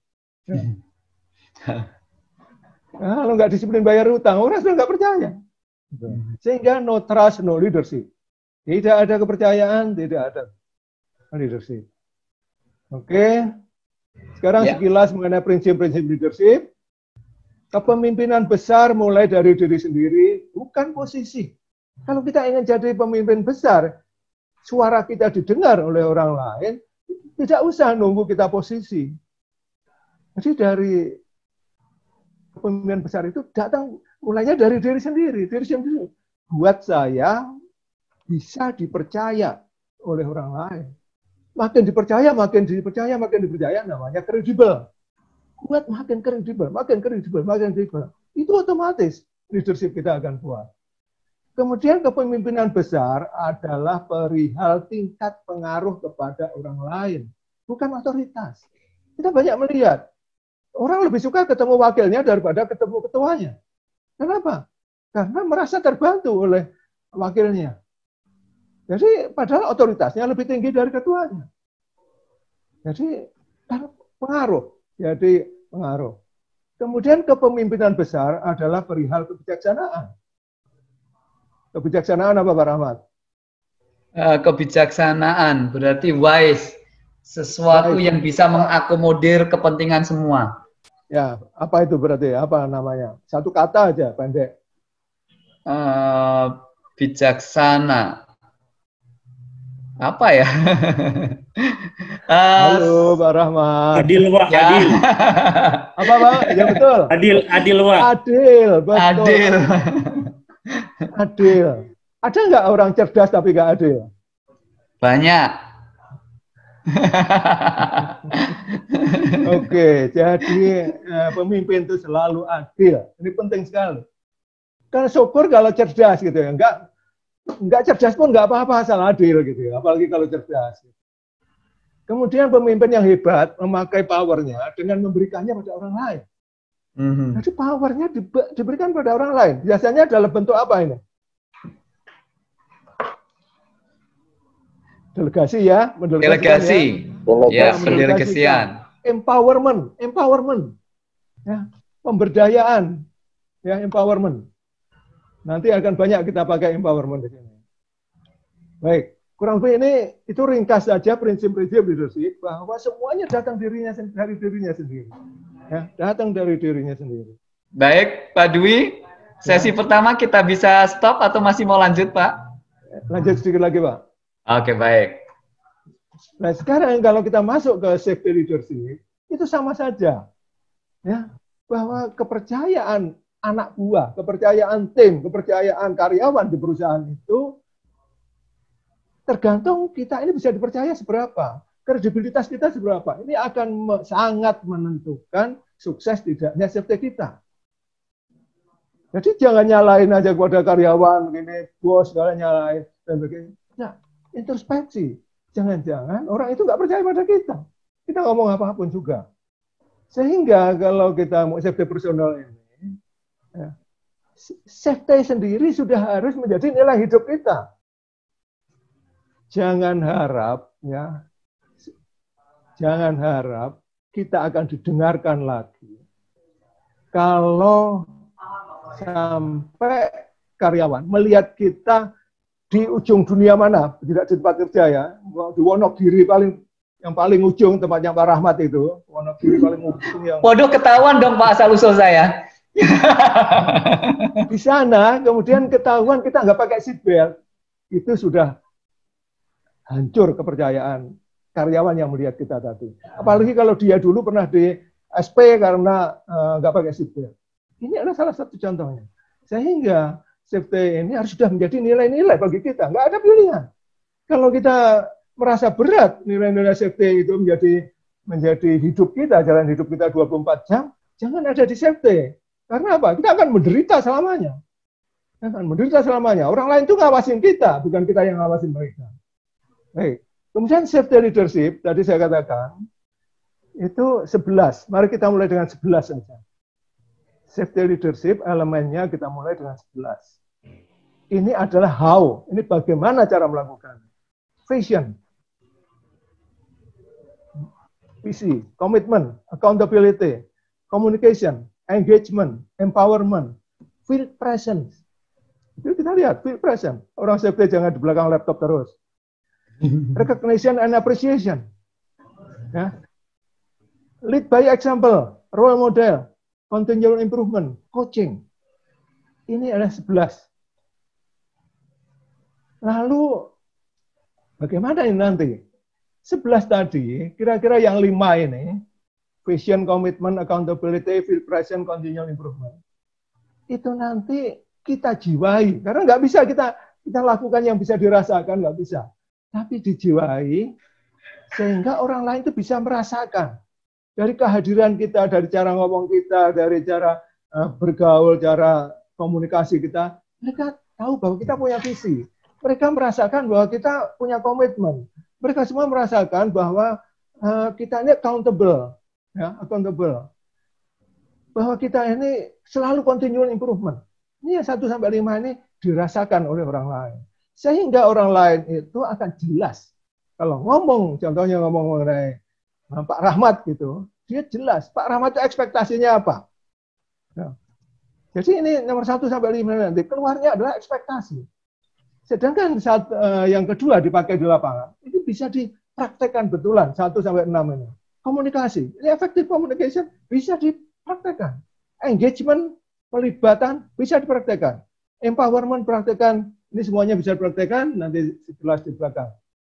C: Nah, kalau nggak disiplin bayar utang, orang sudah nggak percaya. Sehingga no trust, no leadership. Tidak ada kepercayaan, tidak ada leadership. Oke, sekarang ya. Sekilas mengenai prinsip-prinsip leadership. Kepemimpinan besar mulai dari diri sendiri, bukan posisi. Kalau kita ingin jadi pemimpin besar, suara kita didengar oleh orang lain, tidak usah nunggu kita posisi. Jadi dari kepemimpinan besar itu datang mulainya dari diri sendiri. Diri sendiri buat saya bisa dipercaya oleh orang lain. Makin dipercaya, makin dipercaya, makin dipercaya, namanya kredibel. Buat makin kredibel, makin kredibel, makin kredibel. Itu otomatis leadership kita akan kuat. Kemudian kepemimpinan besar adalah perihal tingkat pengaruh kepada orang lain, bukan otoritas. Kita banyak melihat orang lebih suka ketemu wakilnya daripada ketemu ketuanya. Kenapa? Karena merasa terbantu oleh wakilnya. Jadi padahal otoritasnya lebih tinggi dari ketuanya. Jadi pengaruh. Jadi pengaruh. Kemudian kepemimpinan besar adalah perihal kebijaksanaan. Kebijaksanaan apa Pak Rahmat?
A: Kebijaksanaan berarti wise. Sesuatu wise. Yang bisa mengakomodir kepentingan semua.
C: Ya, apa itu berarti? Apa namanya? Satu kata aja, pendek.
A: Uh, bijaksana. Apa ya?
C: Halo Pak Rahmat.
B: Adil, Pak. Ya. Adil.
C: Apa Pak? Ya betul.
B: Adil, adil, Pak.
C: Adil, betul.
A: Adil.
C: Adil. Ada nggak orang cerdas tapi nggak adil?
A: Banyak.
C: Oke, jadi eh, pemimpin itu selalu adil. Ini penting sekali. Karena syukur kalau cerdas gitu ya. Enggak, enggak cerdas pun enggak apa-apa asal adil gitu ya. Apalagi kalau cerdas. Kemudian pemimpin yang hebat memakai powernya dengan memberikannya pada orang lain. Mm-hmm. Jadi powernya di, diberikan pada orang lain. Biasanya dalam bentuk apa ini? delegasi ya, mendelegasikan
A: Delegasi.
C: ya,
A: Ya, pendelegasian.
C: empowerment, empowerment, ya, pemberdayaan, ya, empowerment. Nanti akan banyak kita pakai empowerment di sini. Baik, kurang lebih ini itu ringkas saja prinsip-prinsip leadership bahwa semuanya datang dirinya dari dirinya sendiri, ya, datang dari dirinya sendiri.
A: Baik, Pak Dwi, sesi ya. Pertama kita bisa stop atau masih mau lanjut, Pak?
C: Lanjut sedikit lagi, Pak.
A: Oke, baik.
C: Nah, sekarang kalau kita masuk ke safety leadership, itu sama saja. Ya, bahwa kepercayaan anak buah, kepercayaan tim, kepercayaan karyawan di perusahaan itu tergantung kita ini bisa dipercaya seberapa, kredibilitas kita seberapa. Ini akan sangat menentukan sukses tidaknya safety kita. Jadi jangan nyalain aja kepada karyawan, gini, bos, segala nyalain, dan begini. Nah, introspeksi. Jangan-jangan orang itu nggak percaya pada kita. Kita ngomong apapun juga. Sehingga kalau kita mau safety personal ini, ya, safety sendiri sudah harus menjadi nilai hidup kita. Jangan harap, ya, jangan harap kita akan didengarkan lagi. Kalau sampai karyawan melihat kita di ujung dunia mana, tidak di tempat kerja ya, di Wonogiri paling yang paling ujung tempatnya Pak Rahmat itu, Wonogiri paling ujung yang.
A: Waduh, ketahuan dong Pak asal-usul saya.
C: Di sana kemudian ketahuan kita nggak pakai seatbelt, itu sudah hancur kepercayaan karyawan yang melihat kita tadi. Apalagi kalau dia dulu pernah di S P karena uh, nggak pakai seatbelt. Ini adalah salah satu contohnya. Sehingga safety ini harus sudah menjadi nilai-nilai bagi kita. Nggak ada pilihan. Kalau kita merasa berat nilai-nilai safety itu menjadi menjadi hidup kita, jalan hidup kita dua puluh empat jam, jangan ada di safety. Karena apa? Kita akan menderita selamanya. Kita akan menderita selamanya. Orang lain itu ngawasin kita, bukan kita yang ngawasin mereka. Baik. Kemudian safety leadership, tadi saya katakan, itu sebelas. Mari kita mulai dengan sebelas saja. Safety leadership elemennya kita mulai dengan sebelas. Ini adalah how, ini bagaimana cara melakukan. Vision, visi, komitmen, accountability, communication, engagement, empowerment, field presence. Itu kita lihat, field presence. Orang safety jangan di belakang laptop terus. Recognition and appreciation. Ya. Lead by example, role model, continual improvement, coaching. Ini adalah sebelas. Lalu, bagaimana ini nanti? sebelas tadi, kira-kira yang lima ini, vision, commitment, accountability, field presence, continual improvement. Itu nanti kita jiwai. Karena nggak bisa kita kita lakukan yang bisa dirasakan, nggak bisa. Tapi dijiwai, sehingga orang lain itu bisa merasakan. Dari kehadiran kita, dari cara ngomong kita, dari cara uh, bergaul, cara komunikasi kita, mereka tahu bahwa kita punya visi. Mereka merasakan bahwa kita punya komitmen. Mereka semua merasakan bahwa uh, kita ini accountable, ya, accountable. Bahwa kita ini selalu continual improvement. Ini yang satu sampai lima ini dirasakan oleh orang lain. Sehingga orang lain itu akan jelas. Kalau ngomong, contohnya ngomong mengenai Pak Rahmat gitu, dia jelas. Pak Rahmat itu ekspektasinya apa? Ya. Jadi ini nomor satu sampai lima nanti keluarnya adalah ekspektasi. Sedangkan saat uh, yang kedua dipakai di lapangan, ini bisa dipraktekkan betulan satu sampai enam ini. Komunikasi, ini effective communication bisa dipraktekkan. Engagement, pelibatan bisa dipraktekkan. Empowerment praktekkan, ini semuanya bisa dipraktekkan, nanti jelas di belakang.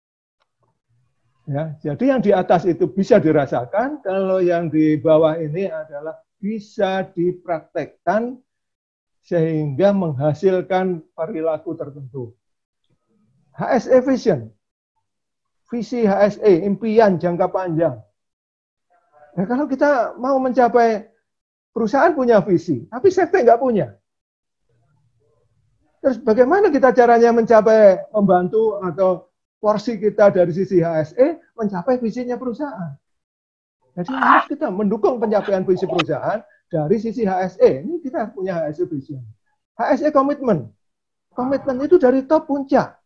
C: Ya, jadi yang di atas itu bisa dirasakan, kalau yang di bawah ini adalah bisa dipraktekkan sehingga menghasilkan perilaku tertentu. H S E vision, visi H S E, impian jangka panjang. Nah, kalau kita mau mencapai, perusahaan punya visi, tapi safety nggak punya. Terus bagaimana kita caranya mencapai, membantu atau porsi kita dari sisi H S E mencapai visinya perusahaan. Jadi harus kita mendukung pencapaian visi perusahaan dari sisi H S E. Ini kita punya H S E vision. H S E komitmen. Komitmen itu dari top puncak.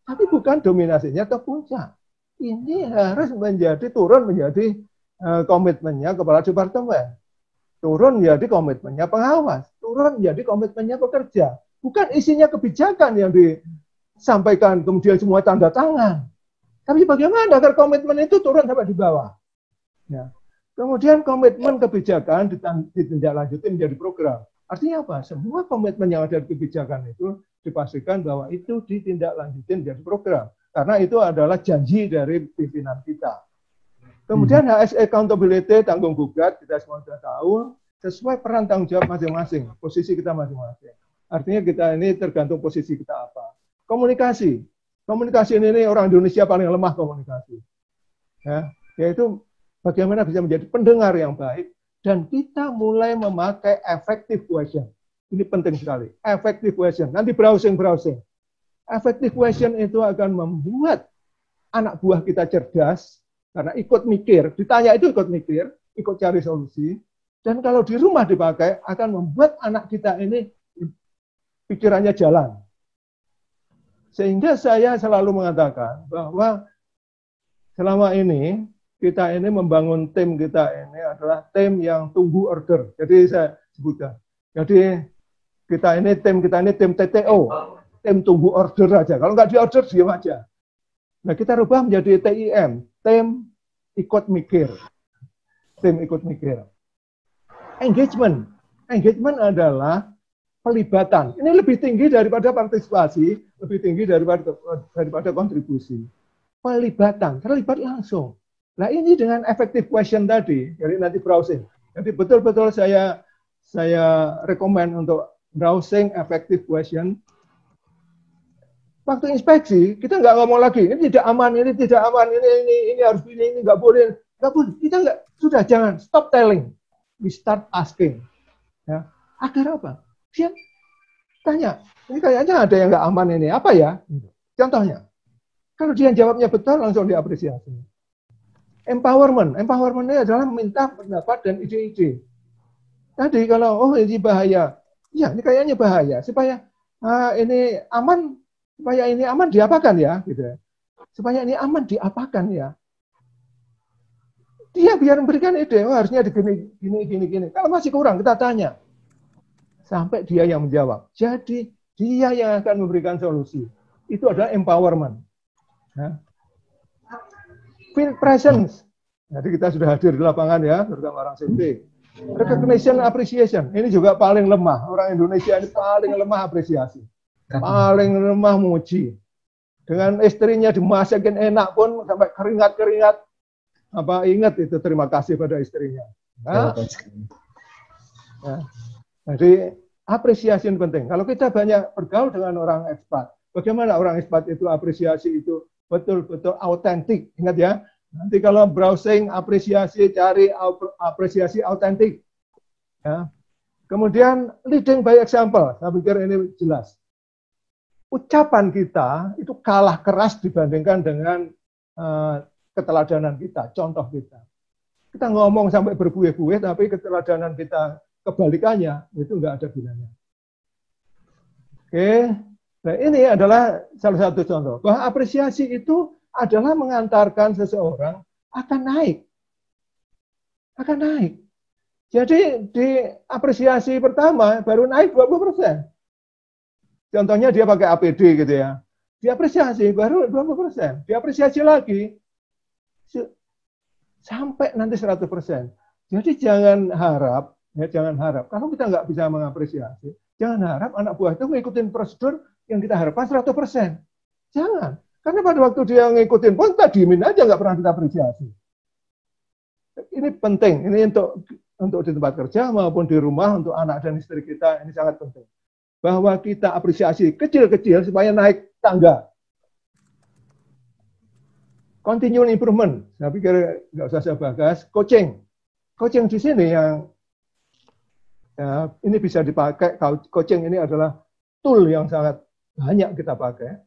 C: tapi bukan dominasinya ke puncak. Ini harus menjadi turun menjadi uh, komitmennya kepala departemen, turun menjadi komitmennya pengawas, turun menjadi komitmennya pekerja. Bukan isinya kebijakan yang disampaikan kemudian semua tanda tangan. Tapi bagaimana agar komitmen itu turun sampai di bawah? Ya. Kemudian komitmen kebijakan ditindaklanjuti menjadi program. Artinya apa? Semua komitmen yang ada di kebijakan itu dipastikan bahwa itu ditindaklanjuti menjadi program. Karena itu adalah janji dari pimpinan kita. Kemudian H S accountability, tanggung gugat, kita semua sudah tahu, sesuai peran tanggung jawab masing-masing, posisi kita masing-masing. Artinya kita ini tergantung posisi kita apa. Komunikasi. Komunikasi ini orang Indonesia paling lemah komunikasi. Ya, yaitu bagaimana bisa menjadi pendengar yang baik, dan kita mulai memakai effective question. Ini penting sekali. Effective question. Nanti browsing-browsing. Effective question itu akan membuat anak buah kita cerdas, karena ikut mikir. Ditanya itu ikut mikir, ikut cari solusi. Dan kalau di rumah dipakai, akan membuat anak kita ini pikirannya jalan. Sehingga saya selalu mengatakan bahwa selama ini, kita ini membangun tim kita ini adalah tim yang tunggu order. Jadi saya sebutkan. Jadi kita ini tim kita ini tim T T O, tim tunggu order aja. Kalau nggak di order diam aja. Nah kita rubah menjadi T I M, tim ikut mikir, tim ikut mikir. Engagement, engagement adalah pelibatan. Ini lebih tinggi daripada partisipasi, lebih tinggi daripada daripada kontribusi. Pelibatan, terlibat langsung. Nah ini dengan effective question tadi, jadi nanti browsing. Jadi betul-betul saya saya rekomend untuk browsing effective question. Waktu inspeksi kita nggak ngomong lagi ini tidak aman, ini tidak aman, ini ini ini harus ini ini nggak boleh, nggak boleh. Kita nggak, sudah jangan stop telling, we start asking. Ya, agar apa? Dia tanya, ini kayaknya ada yang nggak aman ini apa ya? Contohnya, kalau dia jawabnya betul langsung diapresiasi. Empowerment, empowerment ini adalah meminta pendapat dan ide-ide. Tadi kalau oh ini bahaya, ya ini kayaknya bahaya. Supaya ah, ini aman, supaya ini aman diapakan ya, gitu. Supaya ini aman diapakan ya. Dia biar memberikan ide, oh harusnya begini, gini, gini, gini. Kalau masih kurang kita tanya, sampai dia yang menjawab. Jadi dia yang akan memberikan solusi. Itu adalah empowerment. Ya. Field presence. Jadi kita sudah hadir di lapangan ya, terutama orang safety. Recognition, appreciation. Ini juga paling lemah. Orang Indonesia ini paling lemah apresiasi. Paling lemah muji. Dengan istrinya dimasakin enak pun sampai keringat-keringat. Apa ingat itu terima kasih pada istrinya. Nah, nah, jadi apresiasi ini penting. Kalau kita banyak bergaul dengan orang ekspat, bagaimana orang ekspat itu apresiasi itu betul-betul autentik. Ingat ya, nanti kalau browsing apresiasi, cari apresiasi autentik. Ya. Kemudian leading by example, saya pikir ini jelas. Ucapan kita itu kalah keras dibandingkan dengan uh, keteladanan kita, contoh kita. Kita ngomong sampai berbuih-buih, tapi keteladanan kita kebalikannya, itu enggak ada gunanya. Oke. Nah, ini adalah salah satu contoh bahwa apresiasi itu adalah mengantarkan seseorang akan naik. Akan naik. Jadi di apresiasi pertama baru naik dua puluh persen. Contohnya dia pakai A P D gitu ya. Diapresiasi baru dua puluh persen. Diapresiasi lagi sampai nanti seratus persen. Jadi jangan harap, ya jangan harap. Kalau kita nggak bisa mengapresiasi, jangan harap anak buah itu mengikuti prosedur yang kita harapkan seratus persen. Jangan. Karena pada waktu dia ngikutin pun kita diemin aja, nggak pernah kita apresiasi. Ini penting. Ini untuk untuk di tempat kerja maupun di rumah, untuk anak dan istri kita, ini sangat penting. Bahwa kita apresiasi kecil-kecil supaya naik tangga. Continual improvement. Saya pikir nggak usah saya bahas. Coaching. Coaching di sini yang ya, ini bisa dipakai. Coaching ini adalah tool yang sangat banyak kita pakai.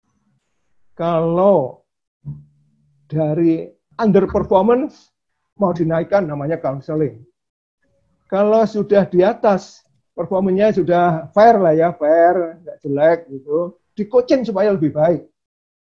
C: Kalau dari underperformance mau dinaikkan namanya counseling. Kalau sudah di atas performanya sudah fair lah ya, fair, nggak jelek gitu, di coaching supaya lebih baik.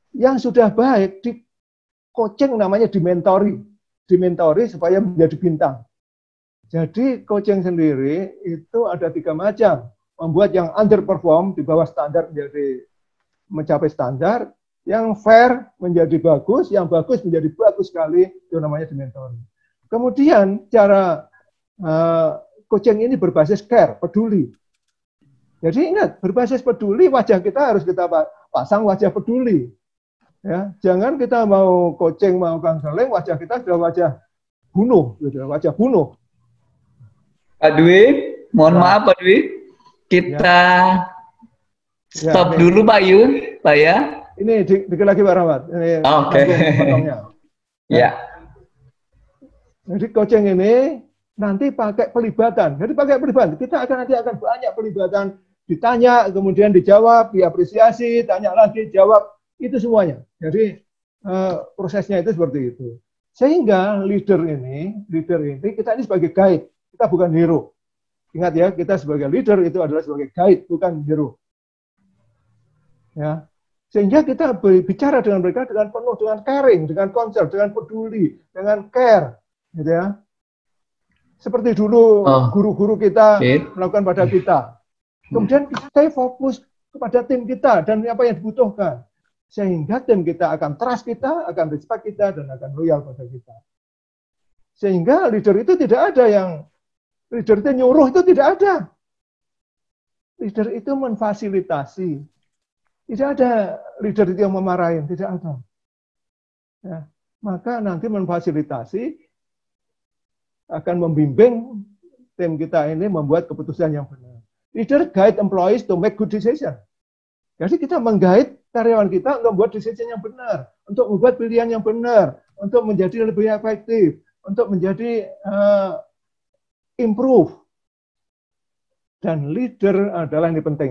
C: yang sudah baik di coaching namanya dimentori, dimentori supaya menjadi bintang. Jadi coaching sendiri itu ada tiga macam, membuat yang underperform di bawah standar menjadi mencapai standar, yang fair menjadi bagus, yang bagus menjadi bagus sekali, itu namanya dimentori. Kemudian cara uh, coaching ini berbasis care, peduli. Jadi ingat, berbasis peduli, wajah kita harus kita pasang wajah peduli. Ya, jangan kita mau coaching, mau counseling, wajah kita sudah wajah bunuh, gitu, wajah bunuh.
A: Pak Dwi, mohon maaf Pak Dwi, kita ya. Stop ya, dulu Pak Yun, Pak ya.
C: Ini dikit lagi Pak Rahmat.
A: Oke. Okay.
C: Ya.
A: Ya.
C: Jadi coaching ini nanti pakai pelibatan. Jadi pakai pelibatan, kita akan nanti akan banyak pelibatan. Ditanya, kemudian dijawab, diapresiasi, tanya lagi, jawab, itu semuanya. Jadi uh, prosesnya itu seperti itu. Sehingga leader ini, leader ini kita ini sebagai guide, kita bukan hero. Ingat ya, kita sebagai leader itu adalah sebagai guide, bukan hero. Ya, sehingga kita bicara dengan mereka dengan penuh, dengan caring, dengan concern, dengan peduli, dengan care, gitu ya. Seperti dulu guru-guru oh. kita okay. melakukan pada kita. Kemudian kita fokus kepada tim kita dan apa yang dibutuhkan. Sehingga tim kita akan trust kita, akan respect kita, dan akan loyal pada kita. Sehingga leader itu tidak ada yang, leader itu nyuruh, itu tidak ada. Leader itu memfasilitasi. Tidak ada leader itu yang memarahin, tidak ada. Ya, maka nanti memfasilitasi, akan membimbing tim kita ini membuat keputusan yang benar. Leader guide employees to make good decision. Jadi kita mengguide karyawan kita untuk membuat decision yang benar, untuk membuat pilihan yang benar, untuk menjadi lebih efektif, untuk menjadi uh, improve. Dan leader adalah yang penting.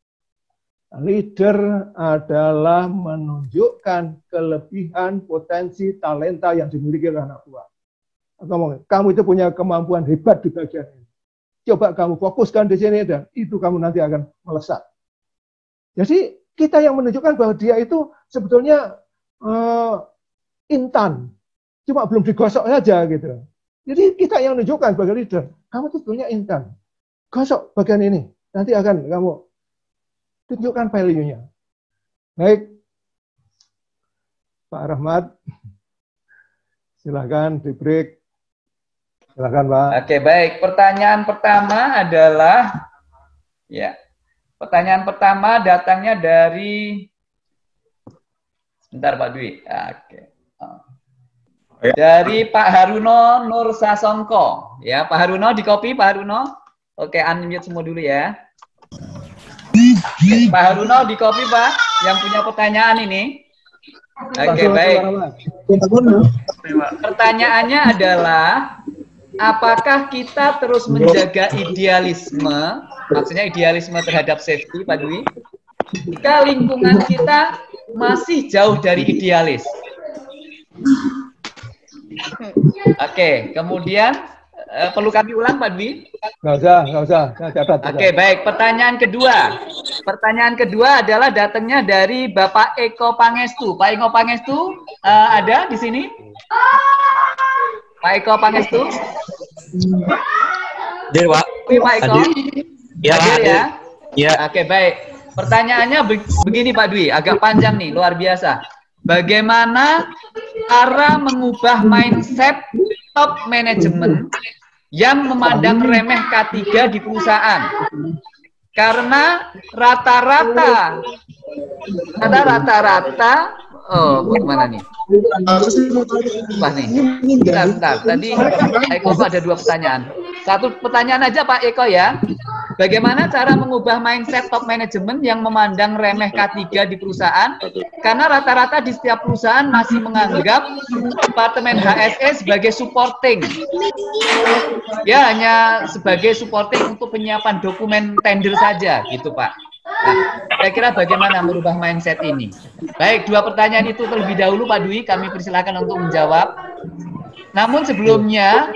C: Leader adalah menunjukkan kelebihan, potensi, talenta yang dimiliki oleh anak buah. Kamu, kamu itu punya kemampuan hebat di bagian ini. Coba kamu fokuskan di sini dan itu kamu nanti akan melesat. Jadi kita yang menunjukkan bahwa dia itu sebetulnya uh, intan, cuma belum digosok saja gitu. Jadi kita yang menunjukkan sebagai leader, kamu itu sebetulnya intan. Gosok bagian ini, nanti akan kamu tunjukkan value-nya. Baik, Pak Rahmat, silakan di break. Silakan Pak.
A: Oke, baik. Pertanyaan pertama adalah, ya, pertanyaan pertama datangnya dari, sebentar Pak Dwi. Oke. Dari Pak Haruno Nur Sasongko. Ya, Pak Haruno di copy, Pak Haruno. Oke, unmute semua dulu ya. Oke, Pak Haruno di copy Pak, yang punya pertanyaan ini. Oke, baik. Pertanyaannya adalah, apakah kita terus menjaga idealisme, maksudnya idealisme terhadap safety, Pak Dwi, jika lingkungan kita masih jauh dari idealis? Oke, kemudian uh, perlu kami ulang, Pak Dwi?
C: Nggak usah, nggak usah.
A: Oke, baik. Pertanyaan kedua. Pertanyaan kedua adalah datangnya dari Bapak Eko Pangestu. Pak Eko Pangestu uh, ada di sini? Pak Eko Pangestu?
B: Hadir, Pak.
A: Pak Eko?
B: Ya,
A: hadir ya?
B: Ya.
A: Oke, baik. Pertanyaannya begini Pak Dwi, agak panjang nih, luar biasa. Bagaimana cara mengubah mindset top manajemen yang memandang remeh K tiga di perusahaan? Karena rata-rata, rata-rata, oh, bagaimana nih? Wah nih, bentar, bentar. Tadi Eko ada dua pertanyaan. Satu pertanyaan aja Pak Eko ya. Bagaimana cara mengubah mindset top manajemen yang memandang remeh K tiga di perusahaan? Karena rata-rata di setiap perusahaan masih menganggap Departemen H S E sebagai supporting. Ya, hanya sebagai supporting untuk penyiapan dokumen tender saja, gitu Pak. Nah, saya kira bagaimana merubah mindset ini? Baik, dua pertanyaan itu terlebih dahulu Pak Dwi, kami persilakan untuk menjawab. Namun sebelumnya,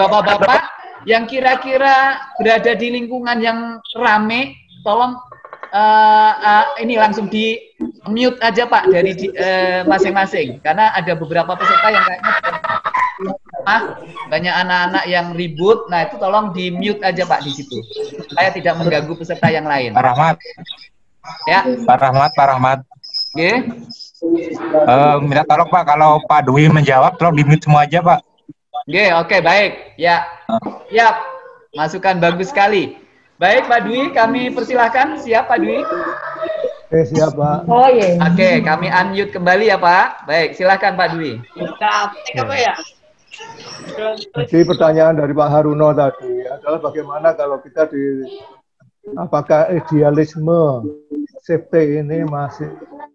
A: Bapak-bapak yang kira-kira berada di lingkungan yang rame, tolong uh, uh, ini langsung di mute aja Pak dari masing-masing, uh, karena ada beberapa peserta yang kayaknya ah, banyak anak-anak yang ribut. Nah itu tolong di mute aja Pak di situ, supaya tidak mengganggu peserta yang lain.
D: Pak Rahmat.
A: Ya.
D: Pak Rahmat, Pak Rahmat.
A: Oke. Okay.
D: Uh, minta tolong Pak, kalau Pak Dwi menjawab, tolong di mute semua aja Pak.
A: Oke, okay, oke, okay, baik. Ya, ya, masukan bagus sekali. Baik Pak Dwi, kami persilahkan. Siap Pak Dwi?
C: Oke, siap Pak.
A: Oh iya. Oke, okay, kami unmute kembali ya Pak. Baik, silakan Pak Dwi.
C: Apa ya? Jadi pertanyaan dari Pak Haruno tadi adalah bagaimana kalau kita di apakah idealisme safety ini masih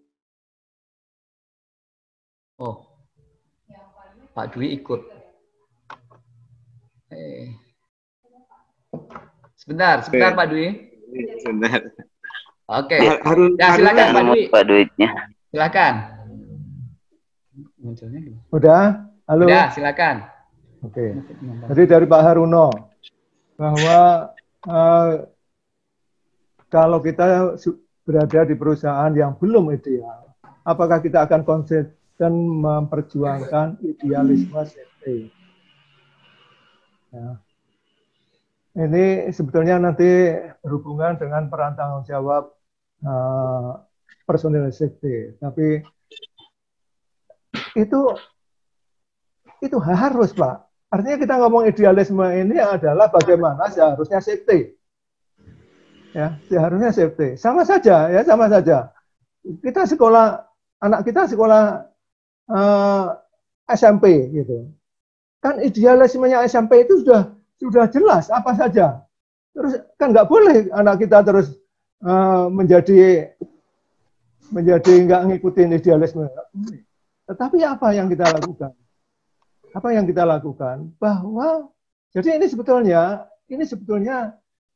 A: Oh, Pak Dwi ikut. Eh. Sebentar, sebentar Pak Dwi.
E: Sebentar.
A: Oke. Harun, ya, silakan Pak Dwi.
E: Pak Duitnya.
A: Silakan.
C: Udah? Halo.
A: Udah, silakan.
C: Oke. Jadi dari Pak Haruno bahwa uh, kalau kita berada di perusahaan yang belum ideal, apakah kita akan konsisten dan memperjuangkan idealisme safety? Ya. Ini sebetulnya nanti berhubungan dengan peran tanggung jawab uh, personil safety, tapi itu itu harus Pak. Artinya kita ngomong idealisme ini adalah bagaimana seharusnya safety, ya seharusnya safety. Sama saja ya, sama saja. Kita sekolah, anak kita sekolah Uh, S M P gitu. Kan idealismenya S M P itu sudah sudah jelas apa saja. Terus kan nggak boleh anak kita terus uh, menjadi menjadi nggak ngikutin idealisme. Tetapi apa yang kita lakukan? Apa yang kita lakukan? Bahwa jadi ini sebetulnya ini sebetulnya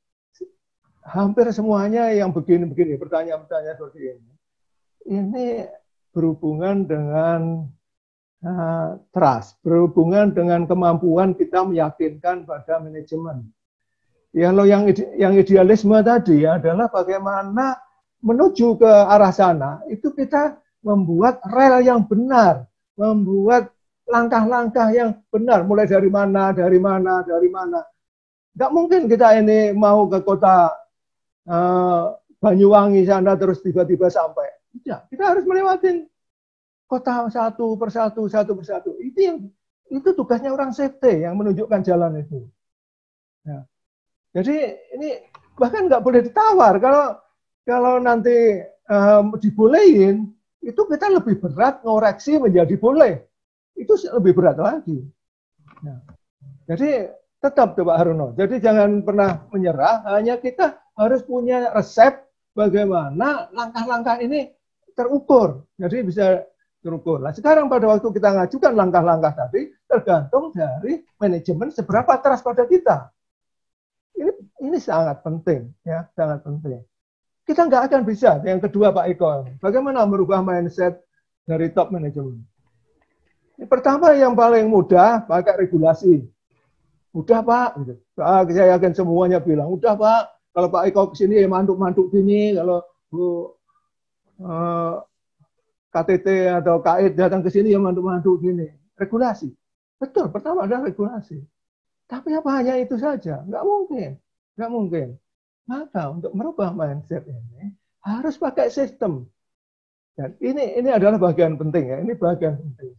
C: hampir semuanya yang begini-begini pertanyaan-pertanyaan seperti ini. Ini berhubungan dengan uh, trust, berhubungan dengan kemampuan kita meyakinkan pada manajemen. Ya, lo yang ide, yang idealisme tadi adalah bagaimana menuju ke arah sana, itu kita membuat rel yang benar, membuat langkah-langkah yang benar, mulai dari mana, dari mana, dari mana. Nggak mungkin kita ini mau ke kota uh, Banyuwangi sana terus tiba-tiba sampai. Ya, kita harus melewati kota satu persatu, satu persatu. Itu yang itu tugasnya orang safety yang menunjukkan jalan itu. Ya. Jadi ini bahkan nggak boleh ditawar. Kalau kalau nanti um, dibolehin, itu kita lebih berat ngoreksi menjadi boleh. Itu lebih berat lagi. Ya. Jadi tetap tuh Pak Haruno. Jadi jangan pernah menyerah. Hanya kita harus punya resep bagaimana langkah-langkah ini terukur, jadi bisa terukur. Nah, sekarang pada waktu kita ngajukan langkah-langkah tadi, tergantung dari manajemen seberapa trust pada kita. Ini ini sangat penting, ya, sangat penting. Kita nggak akan bisa. Yang kedua Pak Eko, bagaimana merubah mindset dari top manajemen? Pertama yang paling mudah pakai regulasi. Udah Pak, gitu. Ah, saya yakin semuanya bilang, udah Pak. Kalau Pak Eko kesini ya mantuk-mantuk gini, kalau Bu Uh, K T T atau K I D datang ke sini yang mantu-mantu gini. Regulasi. Betul, pertama adalah regulasi. Tapi apa hanya itu saja? Nggak mungkin. Nggak mungkin. Maka untuk merubah mindset ini harus pakai sistem. Dan ini ini adalah bagian penting ya. Ini bagian penting.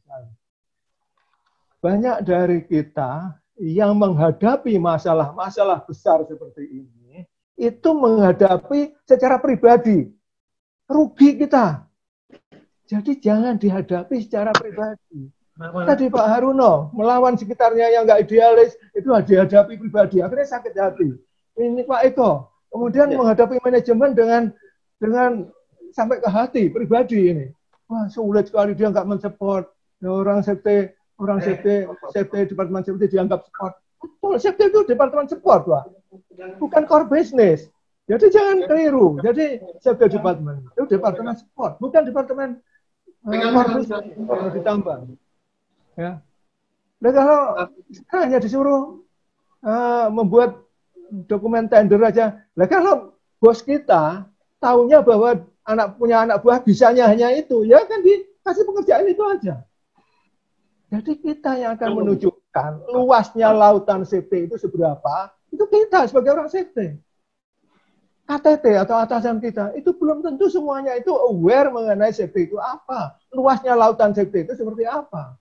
C: Banyak dari kita yang menghadapi masalah-masalah besar seperti ini, itu menghadapi secara pribadi. Rugi kita. Jadi jangan dihadapi secara pribadi. Tadi Pak Haruno melawan sekitarnya yang nggak idealis itu dihadapi pribadi. Akhirnya sakit hati. Ini Pak Eko. Kemudian ya. Menghadapi manajemen dengan dengan sampai ke hati pribadi ini. Wah sulit sekali dia nggak mensupport. Orang safety, orang safety, safety departemen safety dianggap support. Betul, safety itu departemen support, Pak. Bukan core business. Jadi jangan keliru. Jadi safety department itu departemen support, bukan departemen uh, core business. Kalau ditambah, ya. Dan kalau hanya disuruh uh, membuat dokumen tender aja, nah kalau bos kita taunya bahwa anak punya anak buah bisanya hanya itu, ya kan dikasih pekerjaan itu aja. Jadi kita yang akan menunjukkan luasnya lautan safety itu seberapa, itu kita sebagai orang safety. K T T atau atasan kita, itu belum tentu semuanya itu aware mengenai safety itu apa. Luasnya lautan safety itu seperti apa.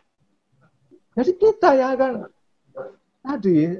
C: Jadi kita yang akan, tadi,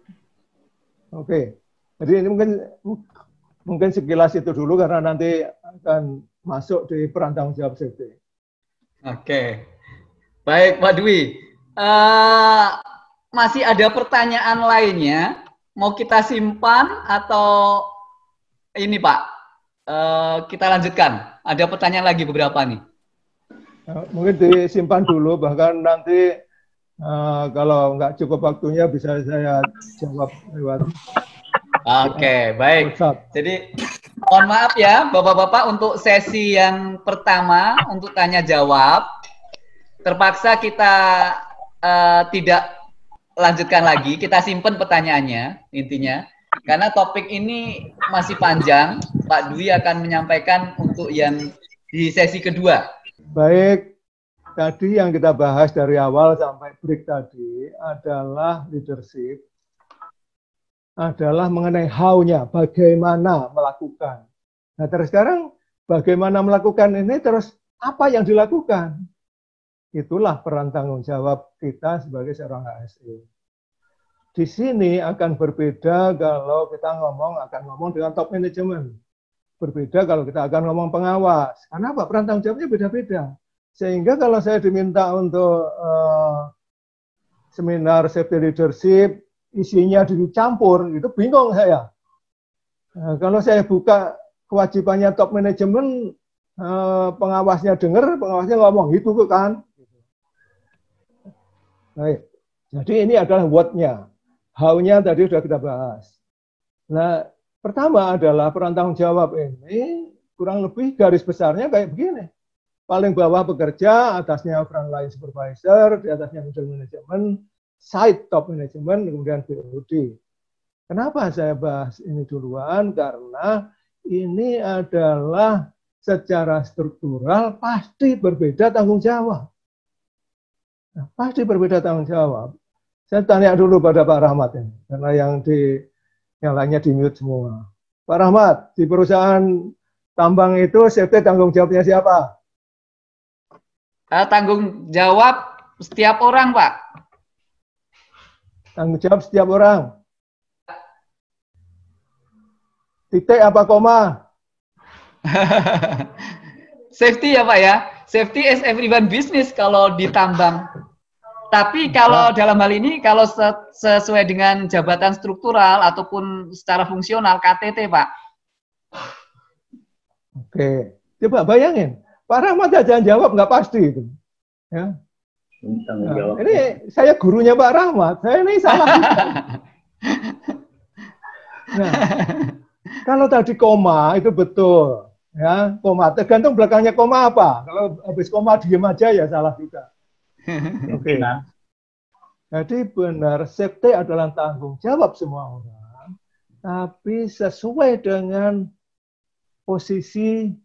C: oke. Okay. Jadi ini mungkin mungkin sekilas itu dulu karena nanti akan masuk di peran tanggung jawab safety.
A: Oke. Okay. Baik, Pak Dwi. Uh, masih ada pertanyaan lainnya? Mau kita simpan atau ini, Pak? Uh, kita lanjutkan. Ada pertanyaan lagi beberapa nih.
C: Uh, mungkin disimpan dulu, bahkan nanti uh, kalau nggak cukup waktunya bisa saya jawab lewat.
A: Oke, okay, baik. Jadi mohon maaf ya, Bapak-Bapak, untuk sesi yang pertama untuk tanya jawab. Terpaksa kita uh, tidak lanjutkan lagi, kita simpan pertanyaannya intinya, karena topik ini masih panjang. Pak Dwi akan menyampaikan untuk yang di sesi kedua.
C: Baik, tadi yang kita bahas dari awal sampai break tadi adalah leadership, adalah mengenai how-nya, bagaimana melakukan. Nah terus sekarang bagaimana melakukan ini, terus apa yang dilakukan? Itulah peran tanggung jawab kita sebagai seorang H S E. Di sini akan berbeda kalau kita ngomong akan ngomong dengan top management. Berbeda kalau kita akan ngomong pengawas. Karena apa? Peran tanggung jawabnya beda-beda. Sehingga kalau saya diminta untuk uh, seminar safety leadership, isinya dicampur, itu bingung saya. Nah, kalau saya buka kewajibannya top management, uh, pengawasnya dengar, pengawasnya ngomong, gitu kan. Baik, jadi ini adalah what-nya. How-nya tadi sudah kita bahas. Nah, pertama adalah peran tanggung jawab ini kurang lebih garis besarnya kayak begini. Paling bawah bekerja, atasnya frontline supervisor, di atasnya middle management, side top management, kemudian B O D. Kenapa saya bahas ini duluan? Karena ini adalah secara struktural pasti berbeda tanggung jawab. Nah, pasti berbeda tanggung jawab. Saya tanya dulu pada Pak Rahmat ini, karena yang di yang lainnya di mute semua. Pak Rahmat, di perusahaan tambang itu safety tanggung jawabnya siapa?
A: Uh, tanggung jawab setiap orang, Pak.
C: Tanggung jawab setiap orang. Titik apa koma?
A: Safety ya Pak ya. Safety is everyone business kalau di tambang. Tapi kalau nah. dalam hal ini, kalau sesuai dengan jabatan struktural ataupun secara fungsional, K T T, Pak.
C: Oke, coba bayangin. Pak Rahmat aja jawab nggak pasti itu. Ya. Nah, ini saya gurunya Pak Rahmat, saya ini salah. Nah, kalau tadi koma itu betul. Ya, koma. Tergantung belakangnya koma apa. Kalau habis koma diem aja ya salah juga. Oke. Okay. Jadi benar, safety adalah tanggung jawab semua orang, tapi sesuai dengan posisi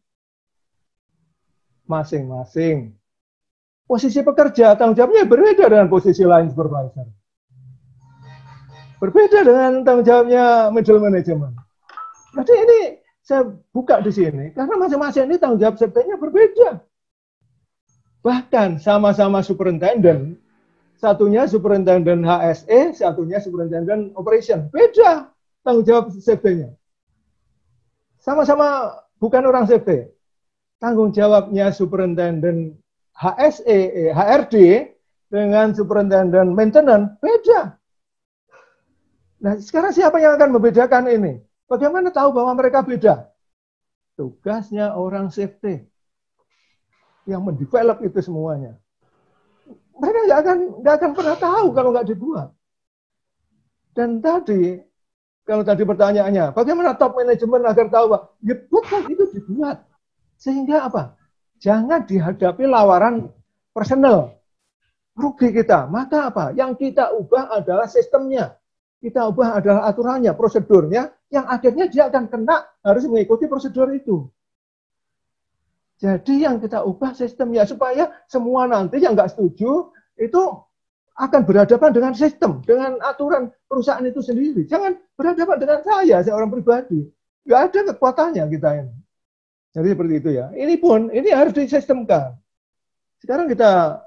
C: masing-masing. Posisi pekerja, tanggung jawabnya berbeda dengan posisi line supervisor. Berbeda dengan tanggung jawabnya middle management. Jadi ini saya buka di sini, karena masing-masing ini tanggung jawab safety-nya berbeda. Bahkan sama-sama superintendent, satunya superintendent H S E, satunya superintendent operation. Beda tanggung jawab safety-nya. Sama-sama bukan orang safety. Tanggung jawabnya superintendent H S E, H R D dengan superintendent maintenance beda. Nah, sekarang siapa yang akan membedakan ini? Bagaimana tahu bahwa mereka beda? Tugasnya orang safety yang mendevelop itu semuanya. Mereka nggak akan nggak akan pernah tahu kalau nggak dibuat. Dan tadi, kalau tadi pertanyaannya, bagaimana top manajemen agar tahu, Pak? Ya bukan, itu dibuat. Sehingga apa? Jangan dihadapi lawaran personal. Rugi kita. Maka apa? Yang kita ubah adalah sistemnya. kita ubah adalah aturannya, prosedurnya, yang akhirnya dia akan kena harus mengikuti prosedur itu. Jadi yang kita ubah sistemnya supaya semua nanti yang nggak setuju itu akan berhadapan dengan sistem, dengan aturan perusahaan itu sendiri. Jangan berhadapan dengan saya, seorang pribadi. Nggak ada kekuatannya kita ini. Jadi seperti itu ya. Ini pun, ini harus disistemkan. Sekarang kita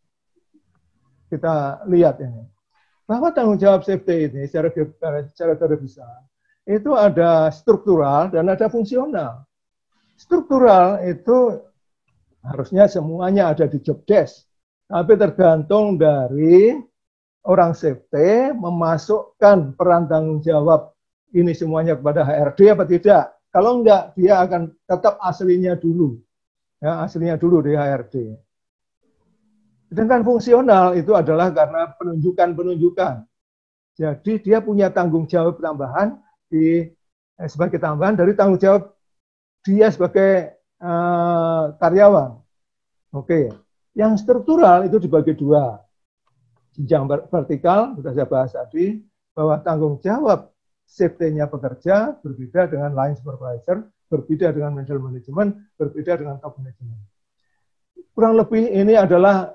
C: kita lihat ini. Bahwa tanggung jawab safety ini secara, secara garis besar, itu ada struktural dan ada fungsional. Struktural itu harusnya semuanya ada di job desk. Tapi tergantung dari orang safety memasukkan peran tanggung jawab ini semuanya kepada H R D apa tidak. Kalau enggak, dia akan tetap aslinya dulu. Ya, aslinya dulu di H R D. Sedangkan fungsional itu adalah karena penunjukan-penunjukan. Jadi dia punya tanggung jawab tambahan di eh, sebagai tambahan dari tanggung jawab dia sebagai uh, karyawan. Oke. Yang struktural itu dibagi dua. Jenjang vertikal, sudah saya bahas tadi, bahwa tanggung jawab safety-nya pekerja berbeda dengan line supervisor, berbeda dengan middle management, berbeda dengan top management. Kurang lebih ini adalah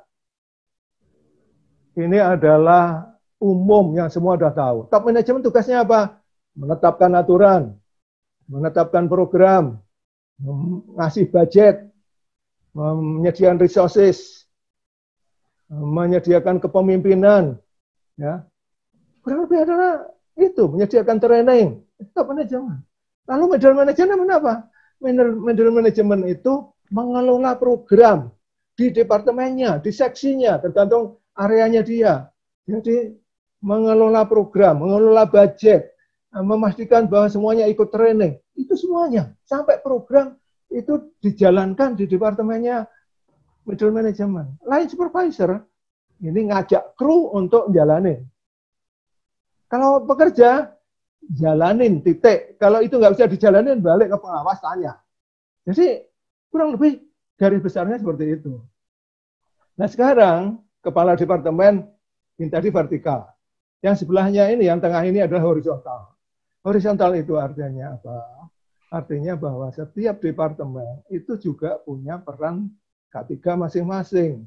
C: ini adalah umum yang semua sudah tahu. Top management tugasnya apa? Menetapkan aturan, menetapkan program, ngasih budget, menyediakan resources, menyediakan kepemimpinan, ya. Kurang lebih adalah itu, menyediakan training, top manajemen. Lalu middle management apa? Middle management itu mengelola program di departemennya, di seksinya, tergantung areanya dia. Jadi mengelola program, mengelola budget, memastikan bahwa semuanya ikut training, itu semuanya sampai program itu dijalankan di departemennya middle management. Line supervisor ini ngajak kru untuk jalanin. Kalau pekerja jalanin titik. Kalau itu nggak bisa dijalanin balik ke pengawas tanya. Jadi kurang lebih garis besarnya seperti itu. Nah sekarang kepala departemen ini tadi vertikal. Yang sebelahnya ini, yang tengah ini adalah horizontal. Horizontal itu artinya apa? Artinya bahwa setiap departemen itu juga punya peran K tiga masing-masing.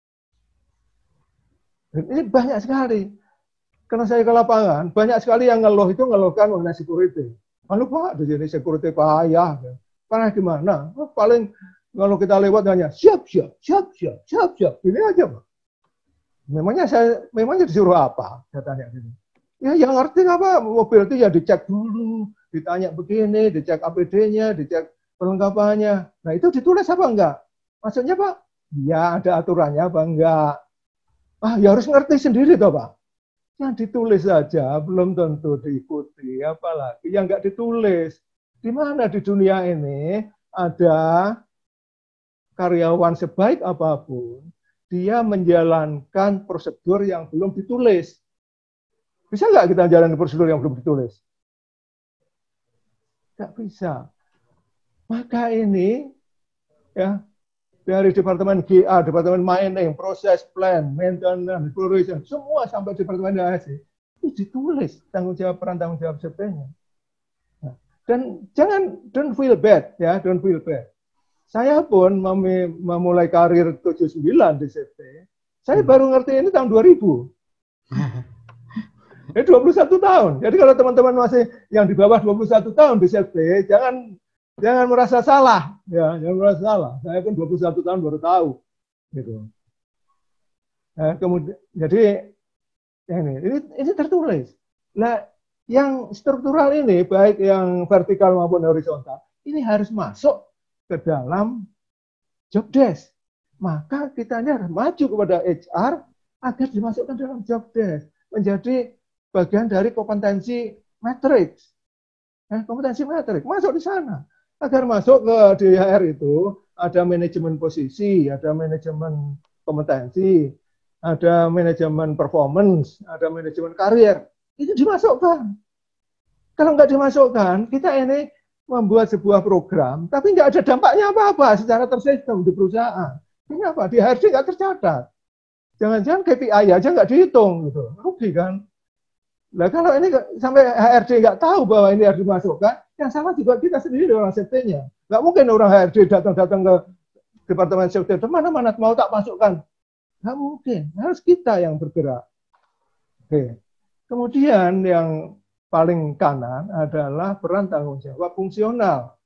C: Ini banyak sekali. Karena saya ke lapangan, banyak sekali yang ngeluh itu ngeluhkan mengenai security. Lalu Pak, di sini security payah. Karena gimana? Oh, paling kalau kita lewat hanya siap, siap, siap, siap, siap, siap. Ini aja Pak. Memangnya saya, memangnya disuruh apa? Saya tanya gini. Ya yang ngerti apa? Mobil itu ya dicek dulu, ditanya begini, dicek A P D-nya, dicek perlengkapannya. Nah itu ditulis apa enggak? Maksudnya Pak, ya ada aturannya apa enggak? Ah ya harus ngerti sendiri toh Pak. Yang ditulis saja belum tentu diikuti, apalagi yang enggak ditulis. Di mana di dunia ini ada karyawan sebaik apapun, dia menjalankan prosedur yang belum ditulis. Bisa nggak kita jalan prosedur yang belum ditulis? Nggak bisa. Maka ini ya dari departemen G A, departemen mining, proses plan, maintenance, exploration, semua sampai departemen A S I itu ditulis tanggung jawab peran tanggung jawab safety-nya. Nah, dan jangan don't feel bad ya, don't feel bad. Saya pun memulai karir tujuh puluh sembilan di safety. Saya baru ngerti ini tahun dua ribu. Ini dua puluh satu tahun. Jadi kalau teman-teman masih yang di bawah dua puluh satu tahun di safety, jangan jangan merasa salah, ya, jangan merasa salah. Saya pun dua puluh satu tahun baru tahu, gitu. Nah, kemudian, jadi ini, ini ini tertulis. Nah, yang struktural ini, baik yang vertikal maupun horizontal, ini harus masuk ke dalam job desk. Maka kita ini harus maju kepada H R agar dimasukkan dalam job desk, menjadi bagian dari kompetensi matrix. Eh, kompetensi matrix masuk di sana. Agar masuk ke D H R itu ada manajemen posisi, ada manajemen kompetensi, ada manajemen performance, ada manajemen karir. Itu dimasukkan. Kalau nggak dimasukkan, kita ini membuat sebuah program, tapi nggak ada dampaknya apa-apa secara tersistem di perusahaan. Kenapa? Di H R D nggak tercatat. Jangan-jangan K P I aja nggak dihitung, gitu. Rugi kan? Nah kalau ini sampai H R D nggak tahu bahwa ini harus dimasukkan, yang salah juga kita sendiri orang safety-nya. Nggak mungkin orang H R D datang-datang ke Departemen Safety, mana-mana mau tak masukkan. Nggak mungkin, harus kita yang bergerak. Oke. Kemudian yang paling kanan adalah peran tanggung jawab fungsional.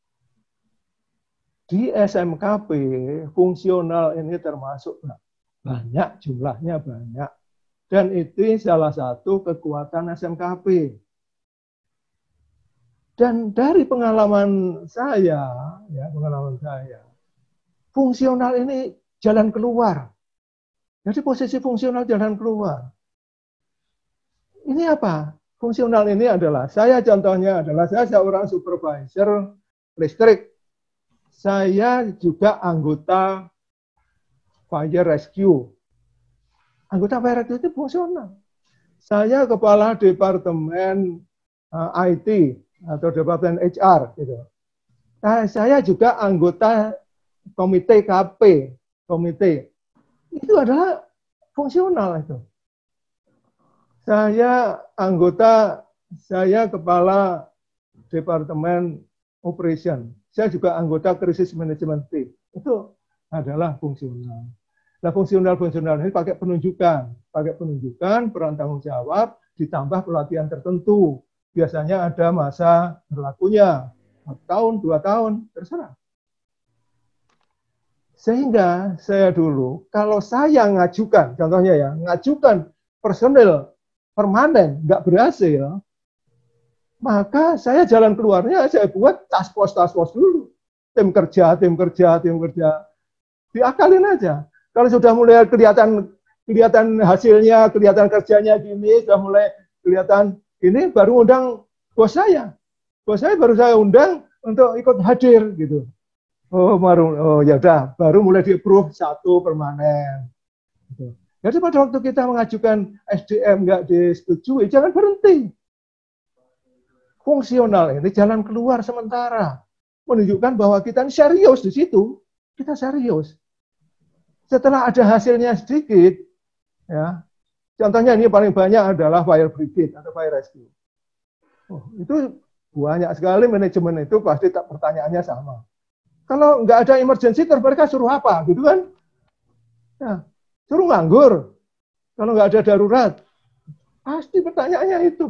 C: Di S M K P, fungsional ini termasuk banyak, jumlahnya banyak. Dan itu salah satu kekuatan S M K P. Dan dari pengalaman saya, ya pengalaman saya, fungsional ini jalan keluar. Jadi posisi fungsional jalan keluar. Ini apa? Fungsional ini adalah, saya contohnya adalah, saya seorang supervisor listrik. Saya juga anggota fire rescue. Anggota fire rescue itu fungsional. Saya kepala departemen uh, I T atau departemen H R gitu. Nah, saya juga anggota komite K P, komite. Itu adalah fungsional itu. Saya anggota, saya kepala departemen operation. Saya juga anggota krisis management team. Itu adalah fungsional. Nah, fungsional-fungsional ini pakai penunjukan. Pakai penunjukan, peran tanggung jawab, ditambah pelatihan tertentu. Biasanya ada masa berlakunya. Satu tahun, dua tahun, terserah. Sehingga saya dulu, kalau saya ngajukan, contohnya ya, ngajukan personel permanen, nggak berhasil, maka saya jalan keluarnya, saya buat task force-task force dulu. Tim kerja, tim kerja, tim kerja. Diakalin aja. Kalau sudah mulai kelihatan kelihatan hasilnya, kelihatan kerjanya gini, sudah mulai kelihatan ini, baru undang bos saya. Bos saya baru saya undang untuk ikut hadir gitu. Oh, baru oh ya udah, baru mulai di-approve satu permanen. Gitu. Jadi pada waktu kita mengajukan S D M nggak disetujui, jangan berhenti. Fungsional ini jalan keluar sementara. Menunjukkan bahwa kita serius di situ. Kita serius. Setelah ada hasilnya sedikit, ya, contohnya ini paling banyak adalah fire brigade atau fire rescue. Oh, itu banyak sekali manajemen itu pasti tak pertanyaannya sama. Kalau nggak ada emergency, mereka suruh apa, gitu kan? Ya, suruh nganggur. Kalau nggak ada darurat, pasti pertanyaannya itu.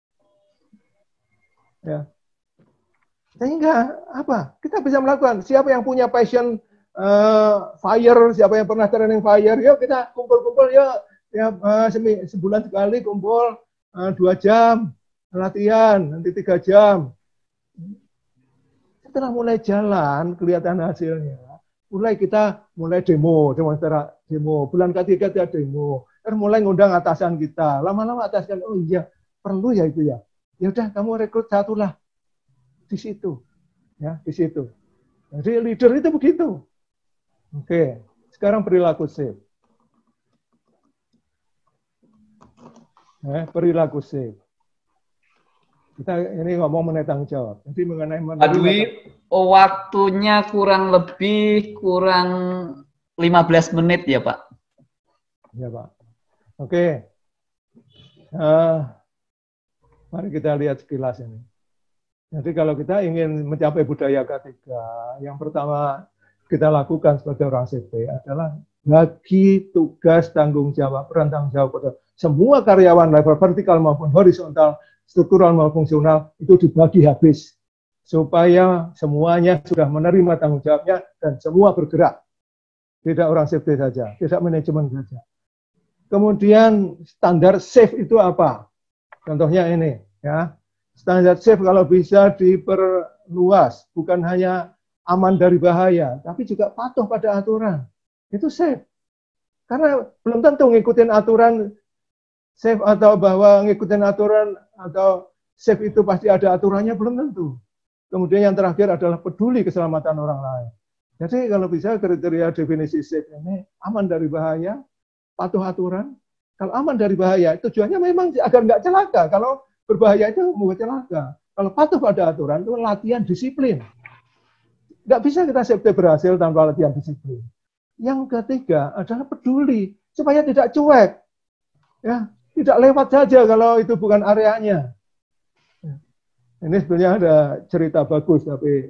C: Ya. Sehingga apa? Kita bisa melakukan. Siapa yang punya passion Uh, fire, siapa yang pernah training fire, yuk kita kumpul-kumpul, yuk ya, uh, sebulan sekali kumpul uh, dua jam latihan, nanti tiga jam. Setelah mulai jalan, kelihatan hasilnya, mulai kita mulai demo, demonstrasi demo, bulan ketiga kita demo, terus mulai ngundang atasan kita, lama-lama atasan, oh iya perlu ya itu ya, ya udah kamu rekrut satu lah di situ, ya di situ. Jadi leader itu begitu. Oke, sekarang perilaku safe. Eh, perilaku safe. Kita ini ngomong mengenai tanggung jawab. Jadi mengenai
A: Pak Dwi, oh, waktunya kurang lebih kurang lima belas menit ya Pak?
C: Ya Pak. Oke. Uh, mari kita lihat sekilas ini. Jadi kalau kita ingin mencapai budaya ketiga, yang pertama kita lakukan sebagai orang safety adalah bagi tugas tanggung jawab, peran tanggung jawab pada semua karyawan level vertikal maupun horizontal, struktural maupun fungsional itu dibagi habis supaya semuanya sudah menerima tanggung jawabnya dan semua bergerak. Tidak orang safety saja, tidak manajemen saja. Kemudian standar safe itu apa? Contohnya ini, ya. Standar safe kalau bisa diperluas, bukan hanya aman dari bahaya, tapi juga patuh pada aturan. Itu safe. Karena belum tentu ngikutin aturan safe atau bahwa ngikutin aturan atau safe itu pasti ada aturannya, belum tentu. Kemudian yang terakhir adalah peduli keselamatan orang lain. Jadi kalau bisa kriteria definisi safe ini aman dari bahaya, patuh aturan. Kalau aman dari bahaya, tujuannya memang agar nggak celaka. Kalau berbahaya itu mau celaka. Kalau patuh pada aturan itu latihan disiplin. Nggak bisa kita safety berhasil tanpa latihan disiplin. Yang ketiga adalah peduli supaya tidak cuek. Ya, tidak lewat saja kalau itu bukan areanya. Ini sebenarnya ada cerita bagus, tapi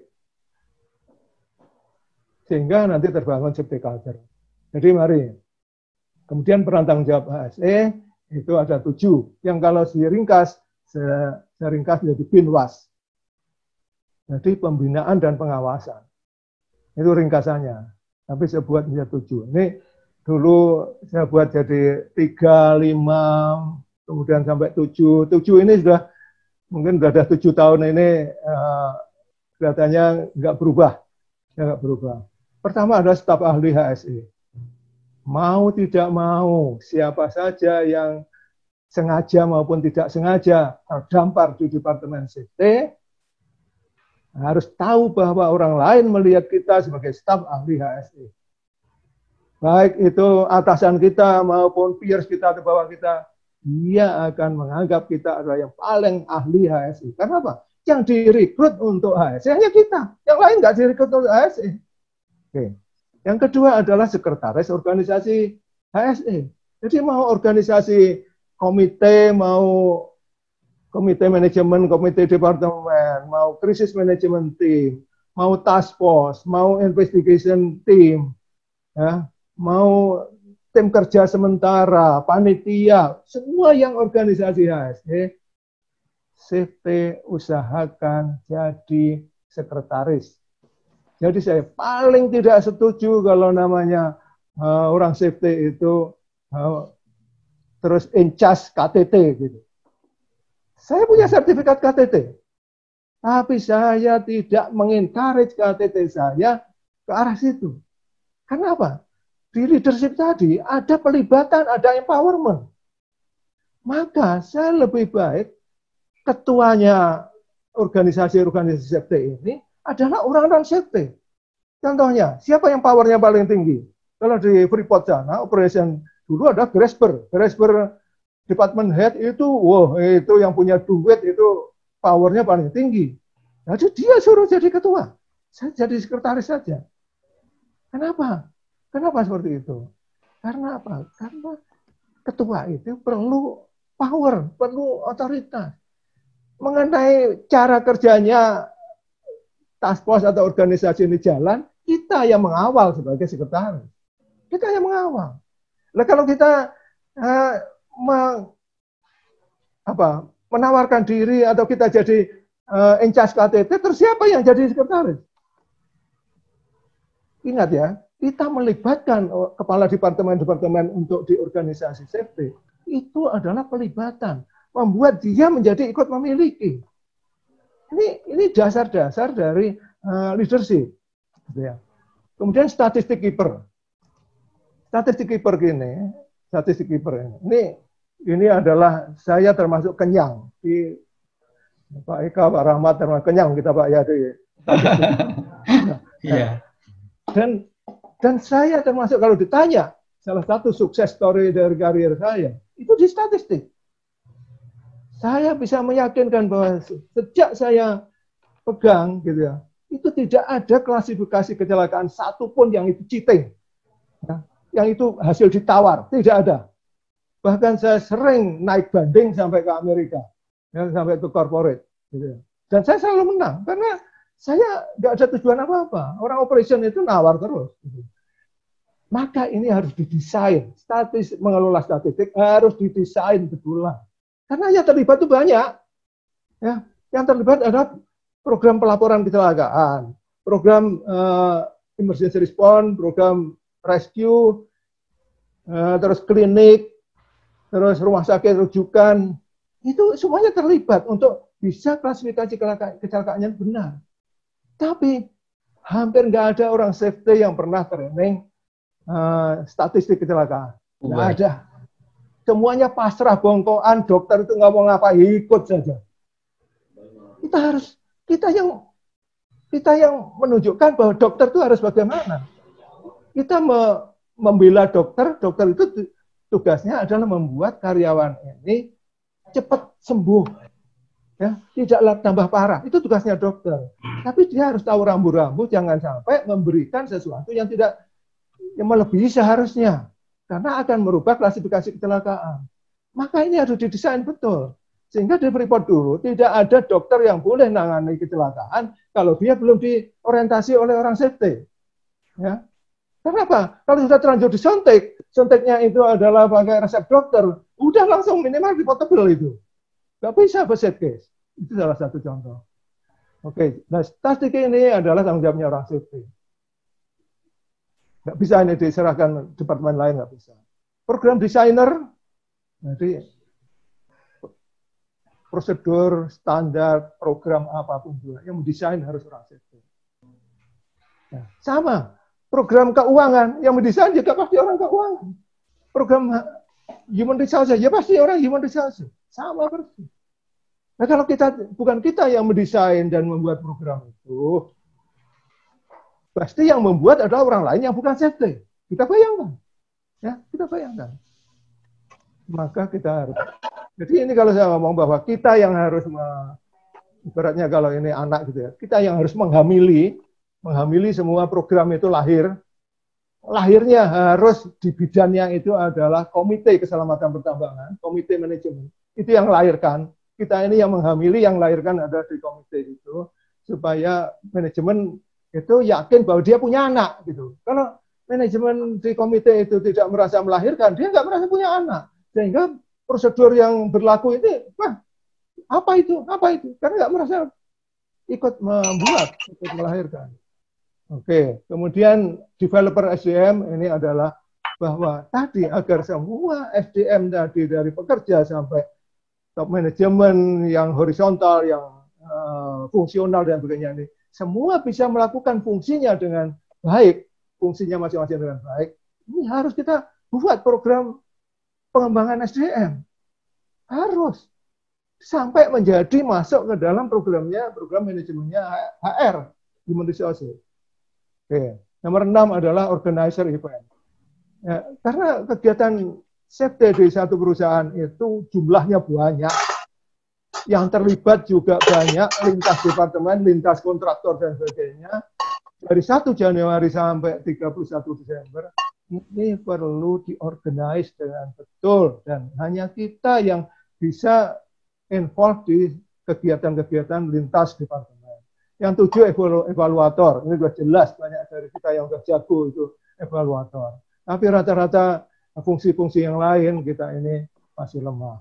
C: sehingga nanti terbangun safety culture. Jadi mari. Kemudian peran tanggung jawab H S E itu ada tujuh. Yang kalau diringkas, saya, saya ringkas menjadi Binwas. Jadi pembinaan dan pengawasan. Itu ringkasannya. Tapi saya buat menjadi tujuh. Ini dulu saya buat jadi tiga, lima, kemudian sampai tujuh. Tujuh ini sudah, mungkin sudah ada tujuh tahun ini, uh, kelihatannya nggak berubah. Ya, nggak berubah. Pertama ada staf ahli H S E. Mau tidak mau, siapa saja yang sengaja maupun tidak sengaja terdampar di Departemen Safety, harus tahu bahwa orang lain melihat kita sebagai staf ahli H S E. Baik itu atasan kita maupun peers kita atau bawah kita, dia akan menganggap kita adalah yang paling ahli H S E. Karena apa? Yang direkrut untuk H S E hanya kita. Yang lain nggak direkrut untuk H S E. Oke. Yang kedua adalah sekretaris organisasi H S E. Jadi mau organisasi komite, mau komite manajemen, komite departemen, mau krisis manajemen team, mau task force, mau investigation team, ya, mau tim kerja sementara, panitia, semua yang organisasi H S E, safety usahakan jadi sekretaris. Jadi saya paling tidak setuju kalau namanya uh, orang safety itu uh, terus in charge K T T gitu. Saya punya sertifikat K T T, tapi saya tidak mengencourage K T T saya ke arah situ. Kenapa? Di leadership tadi ada pelibatan, ada empowerment. Maka saya lebih baik ketuanya organisasi-organisasi safety ini adalah orang-orang safety. Contohnya, siapa yang powernya paling tinggi? Kalau di Freeport sana, operation dulu ada Grasper. Grasper Department Head itu, wow, itu yang punya duit itu powernya paling tinggi. Jadi dia suruh jadi ketua. Saya jadi sekretaris saja. Kenapa? Kenapa seperti itu? Karena apa? Karena ketua itu perlu power, perlu otoritas. Mengenai cara kerjanya task force atau organisasi ini jalan, kita yang mengawal sebagai sekretaris. Kita yang mengawal. Nah, kalau kita uh, me, apa, menawarkan diri atau kita jadi uh, in charge K T T, terus siapa yang jadi sekretaris? Ingat ya, kita melibatkan kepala departemen-departemen untuk di organisasi safety. Itu adalah pelibatan. Membuat dia menjadi ikut memiliki. Ini ini dasar-dasar dari uh, leadership. Ya. Kemudian statistik keeper. Statistik keeper gini, statistik keeper ini. Ini ini adalah saya termasuk kenyang di Pak Eka, Pak Rahmat termasuk kenyang kita Pak ya di. Nah,
A: yeah.
C: Dan dan saya termasuk kalau ditanya salah satu sukses story dari karir saya itu di statistik. Saya bisa meyakinkan bahwa sejak saya pegang gitu ya, itu tidak ada klasifikasi kecelakaan satupun yang itu cheating, ya, yang itu hasil ditawar, tidak ada. Bahkan saya sering naik banding sampai ke Amerika, ya, sampai ke corporate, gitu ya. Dan saya selalu menang karena saya nggak ada tujuan apa-apa. Orang operation itu nawar terus. Gitu. Maka ini harus didesain, statis mengelola statistik harus didesain betulan. Karena yang terlibat itu banyak. Ya, yang terlibat adalah program pelaporan kecelakaan, program uh, emergency response, program rescue, uh, terus klinik, terus rumah sakit rujukan. Itu semuanya terlibat untuk bisa klasifikasi kecelakaannya benar. Tapi hampir nggak ada orang safety yang pernah training uh, statistik kecelakaan. Nggak ada. Semuanya pasrah bongkoan, dokter itu nggak mau ngapa, ikut saja. Kita harus, kita yang kita yang menunjukkan bahwa dokter itu harus bagaimana. Kita me, membela dokter, dokter itu tugasnya adalah membuat karyawan ini cepat sembuh, ya, tidaklah tambah parah. Itu tugasnya dokter. Tapi dia harus tahu rambu-rambu, jangan sampai memberikan sesuatu yang tidak yang melebihi seharusnya. Karena akan merubah klasifikasi kecelakaan. Maka ini harus didesain betul. Sehingga di Freeport dulu tidak ada dokter yang boleh menangani kecelakaan kalau dia belum diorientasi oleh orang safety. Ya. Kenapa? Kalau sudah terlanjur disuntik, suntiknya itu adalah pakai resep dokter, udah langsung minimal reportable itu. Nggak bisa best case. Itu salah satu contoh. Oke, nah statistik ini adalah tanggung jawabnya orang safety. Nggak bisa ini diserahkan departemen lain, nggak bisa. Program desainer, jadi prosedur, standar, program apapun juga, yang mendesain harus orang safety. Nah, sama, program keuangan, yang mendesain juga pasti orang keuangan. Program human resources, ya pasti orang human resources. Sama persis. Nah kalau kita, bukan kita yang mendesain dan membuat program itu, pasti yang membuat adalah orang lain yang bukan safety. Kita bayangkan. Ya, kita bayangkan. Maka kita harus. Jadi ini kalau saya ngomong bahwa kita yang harus, ibaratnya kalau ini anak gitu ya, kita yang harus menghamili, menghamili semua program itu lahir. Lahirnya harus di bidangnya itu adalah Komite Keselamatan Pertambangan, Komite Manajemen. Itu yang lahirkan. Kita ini yang menghamili, yang lahirkan ada di komite itu, supaya manajemen itu yakin bahwa dia punya anak gitu. Kalau manajemen di komite itu tidak merasa melahirkan, dia nggak merasa punya anak. Sehingga prosedur yang berlaku ini, wah, apa itu? Apa itu? Karena nggak merasa ikut membuat, ikut melahirkan. Oke, kemudian developer S D M ini adalah bahwa tadi agar semua S D M tadi dari pekerja sampai top manajemen yang horizontal, yang uh, fungsional dan sebagainya ini, semua bisa melakukan fungsinya dengan baik, fungsinya masing-masing dengan baik. Ini harus kita buat program pengembangan S D M. Harus. Sampai menjadi masuk ke dalam programnya, program manajemennya H R, Human Resources. Oke. Nomor enam adalah organizer event. Ya, karena kegiatan safety di satu perusahaan itu jumlahnya banyak, yang terlibat juga banyak, lintas departemen, lintas kontraktor dan sebagainya. Dari satu Januari sampai tiga puluh satu Desember, ini perlu diorganize dengan betul, dan hanya kita yang bisa involved di kegiatan-kegiatan lintas departemen. Yang tujuh evalu evaluator, ini sudah jelas banyak dari kita yang sudah jago itu evaluator. Tapi rata-rata fungsi-fungsi yang lain kita ini masih lemah.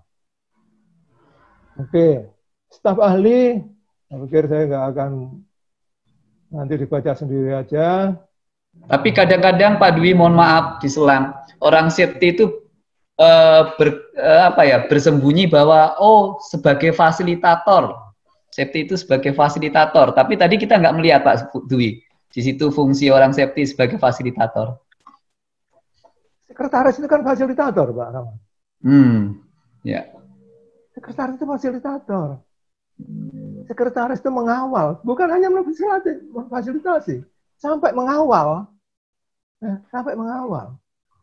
C: Oke, staf ahli, saya pikir saya nggak akan nanti dibaca sendiri aja.
A: Tapi kadang-kadang Pak Dwi, mohon maaf diselang, orang safety itu uh, ber, uh, apa ya bersembunyi bahwa oh sebagai fasilitator, safety itu sebagai fasilitator. Tapi tadi kita nggak melihat Pak Dwi di situ fungsi orang safety sebagai fasilitator.
C: Sekretaris itu kan fasilitator, Pak Rahman.
A: Hmm, ya.
C: Sekretaris itu fasilitator. Sekretaris itu mengawal, bukan hanya memfasilitasi, sampai mengawal, eh, sampai mengawal.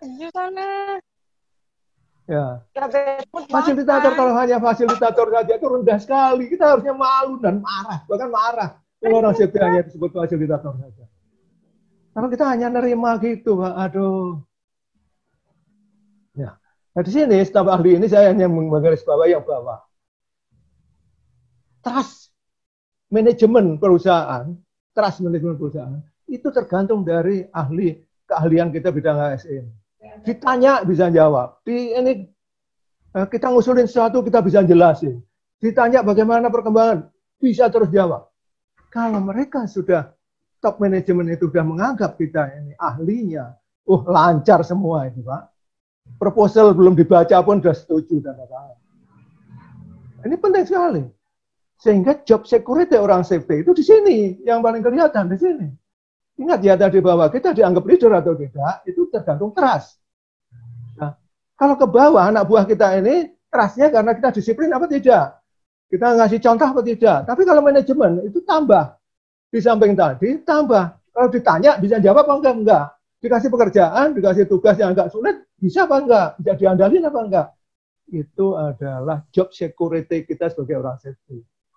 C: Ya. Fasilitator kalau hanya fasilitator saja itu rendah sekali. Kita harusnya malu dan marah, bahkan marah kalau orang safety hanya disebut fasilitator saja. Kalau kita hanya nerima gitu, Pak, aduh. Ya. Nah, di sini staf ahli ini saya hanya menggarisbawahi yang bawah. Trust manajemen perusahaan, trust manajemen perusahaan itu tergantung dari ahli keahlian kita bidang H S E. Ditanya bisa jawab. Di ini kita ngusulin sesuatu kita bisa jelasin. Ditanya bagaimana perkembangan bisa terus jawab. Kalau mereka sudah top manajemen itu sudah menganggap kita ini ahlinya, oh lancar semua itu, Pak. Proposal belum dibaca pun sudah setuju dan apa. Ini penting sekali. Sehingga job security orang safety itu di sini yang paling kelihatan di sini. Ingat ya tadi bahwa kita dianggap leader atau tidak itu tergantung trust. Nah, kalau ke bawah anak buah kita ini trustnya karena kita disiplin apa tidak? Kita ngasih contoh apa tidak? Tapi kalau manajemen itu tambah di samping tadi tambah. Kalau ditanya bisa jawab apa enggak? Enggak. Dikasih pekerjaan, dikasih tugas yang agak sulit, bisa apa enggak? Bisa diandalin apa enggak? Itu adalah job security kita sebagai orang safety.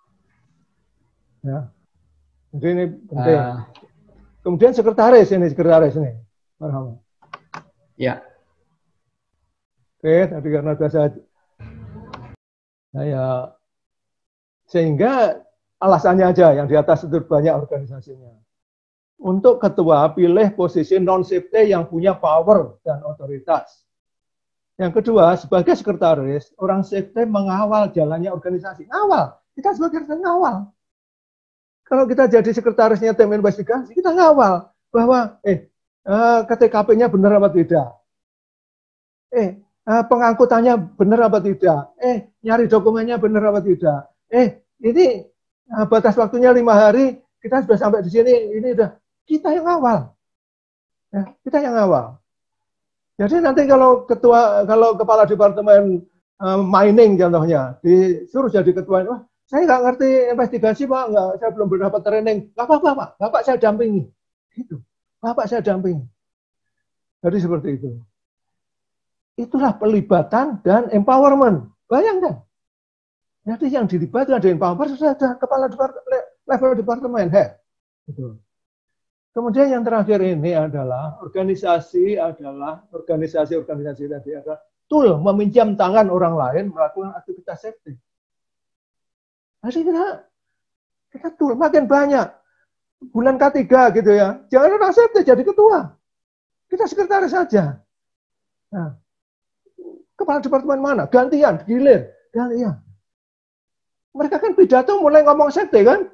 C: Ya. Jadi ini penting. Uh, Kemudian sekretaris ini, sekretaris ini. Marhaba.
A: Ya.
C: Oke, tadi karena sudah saya Nah, ya, sehingga alasannya aja yang di atas itu banyak organisasinya. Untuk ketua, pilih posisi non-safety yang punya power dan otoritas. Yang kedua, sebagai sekretaris, orang safety mengawal jalannya organisasi. Ngawal, kita sebagai ngawal. Kalau kita jadi sekretarisnya tim investigasi, kita ngawal bahwa eh K T K P-nya benar apa tidak? Eh, pengangkutannya benar apa tidak? Eh, nyari dokumennya benar apa tidak? Eh, ini batas waktunya lima hari, kita sudah sampai di sini, ini udah kita yang ngawal. Ya, kita yang ngawal. Jadi nanti kalau ketua, kalau kepala departemen uh, mining contohnya disuruh jadi ketua, wah saya nggak ngerti investigasi pak, nggak, saya belum berdapat training, nggak apa-apa pak, bapak saya dampingi, gitu, bapak saya dampingi. Jadi seperti itu. Itulah pelibatan dan empowerment. Bayangkan. Jadi yang dilibatkan ada empowerment sudah ada kepala departemen, level departemen head. Gitu. Kemudian yang terakhir ini adalah organisasi adalah organisasi-organisasi tadi adalah tool meminjam tangan orang lain melakukan aktivitas safety. Jadi kita kita tool makin banyak. Bulan K tiga gitu ya. Jangan orang safety jadi ketua. Kita sekretaris saja. Nah, kepala departemen mana? Gantian, gilir, gantian. Mereka kan pidato mulai ngomong safety kan?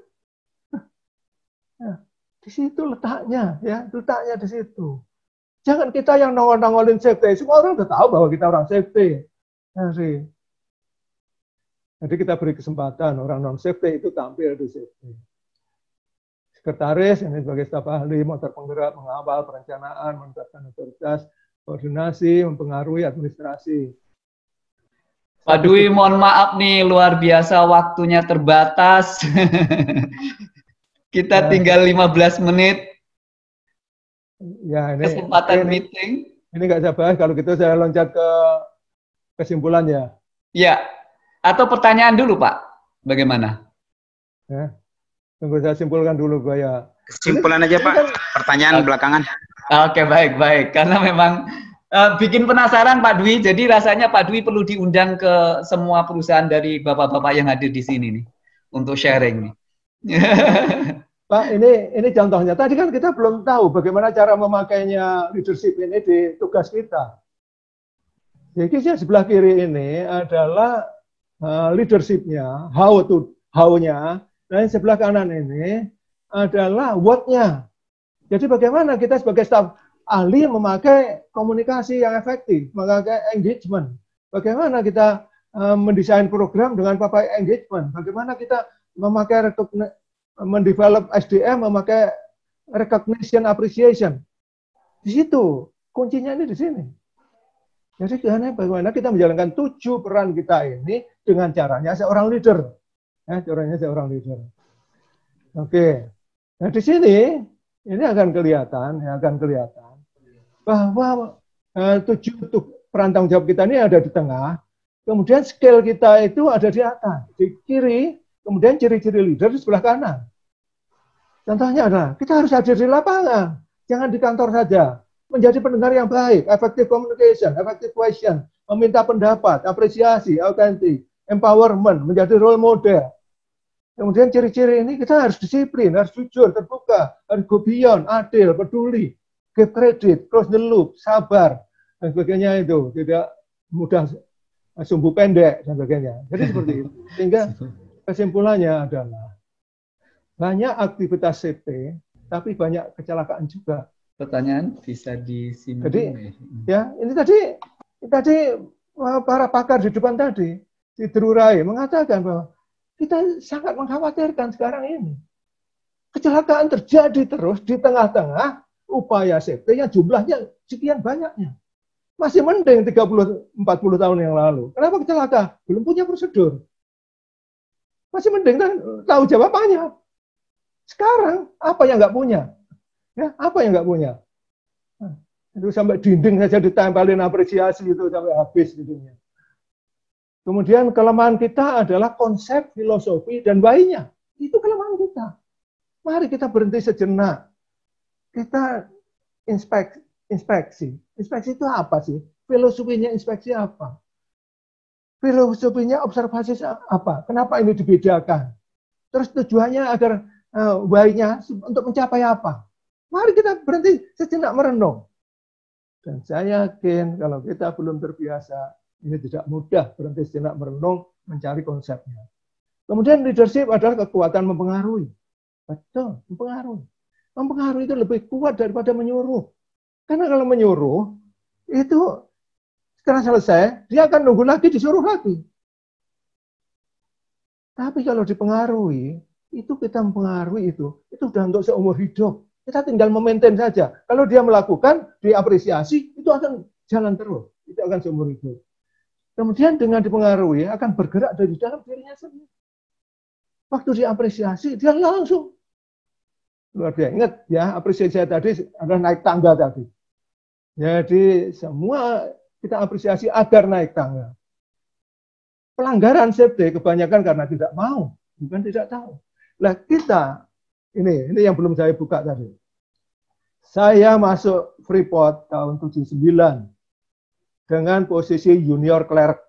C: Nah, di situ letaknya, ya, letaknya di situ. Jangan kita yang nongol-nongolin safety. Semua orang sudah tahu bahwa kita orang safety. Jadi, jadi kita beri kesempatan orang non safety itu tampil di safety. Sekretaris ini sebagai staf ahli, motor penggerak, mengawal perencanaan, menetapkan otoritas, koordinasi, mempengaruhi administrasi.
A: Pak Dwi, mohon maaf nih, luar biasa waktunya terbatas. Kita ya. Tinggal lima belas menit.
C: Ya, ini
A: kesempatan
C: ini,
A: meeting.
C: Ini nggak saya bahas, kalau gitu saya loncat ke kesimpulannya.
A: Ya, atau pertanyaan dulu Pak, bagaimana?
C: Ya, tunggu saya simpulkan dulu Pak ya.
E: Kesimpulan ini, aja Pak, kan, pertanyaan uh, belakangan.
A: Oke, baik, baik. Karena memang uh, bikin penasaran Pak Dwi, jadi rasanya Pak Dwi perlu diundang ke semua perusahaan dari Bapak-Bapak yang hadir di sini nih, untuk sharing nih.
C: Pak, ini ini contohnya. Tadi kan kita belum tahu bagaimana cara memakainya leadership ini di tugas kita. Jadi yang sebelah kiri ini adalah uh, leadership-nya, how to how-nya, dan sebelah kanan ini adalah what-nya. Jadi bagaimana kita sebagai staf ahli memakai komunikasi yang efektif, memakai engagement. Bagaimana kita uh, mendesain program dengan pakai engagement. Bagaimana kita memakai mendevelop S D M, memakai recognition, appreciation. Di situ kuncinya ini di sini. Jadi bagaimana kita menjalankan tujuh peran kita ini dengan caranya seorang leader. Ya, caranya seorang leader. Oke. Nah di sini ini akan kelihatan, ya, akan kelihatan bahwa uh, tujuh peran tanggung jawab kita ini ada di tengah. Kemudian skill kita itu ada di atas, di kiri. Kemudian ciri-ciri leader di sebelah kanan. Contohnya adalah, kita harus hadir di lapangan. Jangan di kantor saja. Menjadi pendengar yang baik, effective communication, effective question, meminta pendapat, apresiasi, autentik, empowerment, menjadi role model. Kemudian ciri-ciri ini kita harus disiplin, harus jujur, terbuka, harus go beyond, adil, peduli, give credit, close the loop, sabar, dan sebagainya itu. Tidak mudah sumbu pendek, dan sebagainya. Jadi seperti itu. Sehingga kesimpulannya adalah banyak aktivitas safety, tapi banyak kecelakaan juga.
A: Pertanyaan bisa disimpulkan.
C: Jadi, ya ini tadi, tadi para pakar di depan tadi, si Drurai mengatakan bahwa kita sangat mengkhawatirkan sekarang ini. Kecelakaan terjadi terus di tengah-tengah upaya safety yang jumlahnya sekian banyaknya. Masih mending tiga puluh empat puluh tahun yang lalu. Kenapa kecelakaan? Belum punya prosedur. Masih mending kan tahu jawabannya. Sekarang apa yang nggak punya? Ya, apa yang nggak punya? Nah, itu sampai dinding saja ditempelin apresiasi itu sampai habis gitunya. Kemudian kelemahan kita adalah konsep, filosofi, dan why-nya. Itu kelemahan kita. Mari kita berhenti sejenak. Kita inspek, inspeksi. Inspeksi itu apa sih? Filosofinya inspeksi apa? filosofinya observasi apa? Kenapa ini dibedakan? Terus tujuannya agar uh, baiknya untuk mencapai apa? Mari kita berhenti sejenak merenung. Dan saya yakin kalau kita belum terbiasa, ini tidak mudah berhenti sejenak merenung, mencari konsepnya. Kemudian leadership adalah kekuatan mempengaruhi. Betul, mempengaruhi. Mempengaruhi itu lebih kuat daripada menyuruh. Karena kalau menyuruh, itu setelah selesai, dia akan nunggu lagi, disuruh lagi. Tapi kalau dipengaruhi, itu kita mempengaruhi itu, itu sudah untuk seumur hidup. Kita tinggal memaintain saja. Kalau dia melakukan, diapresiasi, itu akan jalan terus. Itu akan seumur hidup. Kemudian dengan dipengaruhi, akan bergerak dari dalam dirinya sendiri. Waktu diapresiasi, dia langsung. Luar biasa. Ingat ya, apresiasi saya tadi adalah naik tangga tadi. Jadi semua kita apresiasi agar naik tangga. Pelanggaran safety kebanyakan karena tidak mau, bukan tidak tahu. Nah kita, ini ini yang belum saya buka tadi. Saya masuk Freeport tahun tujuh puluh sembilan dengan posisi junior clerk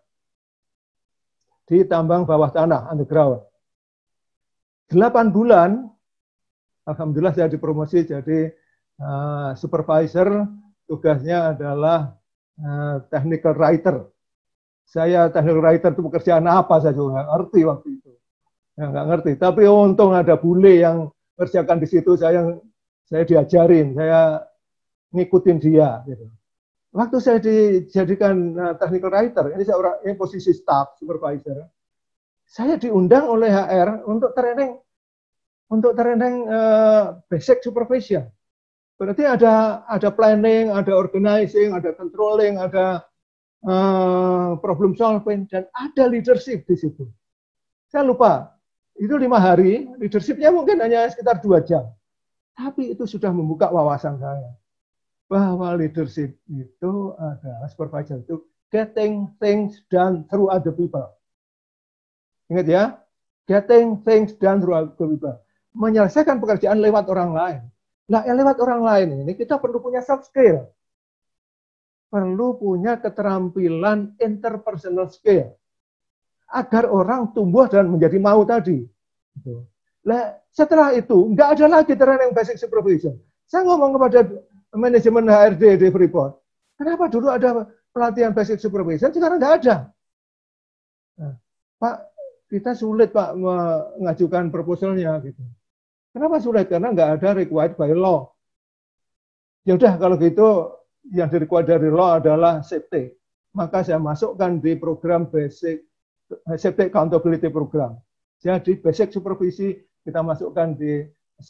C: di tambang bawah tanah, underground. delapan bulan, alhamdulillah saya dipromosi jadi uh, supervisor, tugasnya adalah uh, technical writer. Saya technical writer itu pekerjaan apa saya juga nggak ngerti waktu itu. Ya, nggak ngerti. Tapi untung ada bule yang kerjakan di situ, saya saya diajarin, saya ngikutin dia. Gitu. Waktu saya dijadikan uh, technical writer, ini saya orang ini posisi staff supervisor, saya diundang oleh H R untuk training, untuk training uh, basic supervision. Berarti ada ada planning, ada organizing, ada controlling, ada Uh, problem solving, dan ada leadership di situ. Saya lupa, itu lima hari, leadershipnya mungkin hanya sekitar dua jam. Tapi itu sudah membuka wawasan saya. Bahwa leadership itu adalah supervisor itu getting things done through other people. Ingat ya, getting things done through other people. Menyelesaikan pekerjaan lewat orang lain. Nah, lewat orang lain ini kita perlu punya soft skill. Perlu punya keterampilan interpersonal skill agar orang tumbuh dan menjadi mau tadi. Nah, setelah itu nggak ada lagi training basic supervision. Saya ngomong kepada manajemen H R D di Freeport, kenapa dulu ada pelatihan basic supervision, sekarang nggak ada. Nah, Pak, kita sulit Pak mengajukan proposalnya gitu. Kenapa sulit? Karena nggak ada required by law. Ya udah kalau gitu, yang direkwajibkan dari law adalah safety. Maka saya masukkan di program basic safety accountability program. Jadi basic supervisi kita masukkan di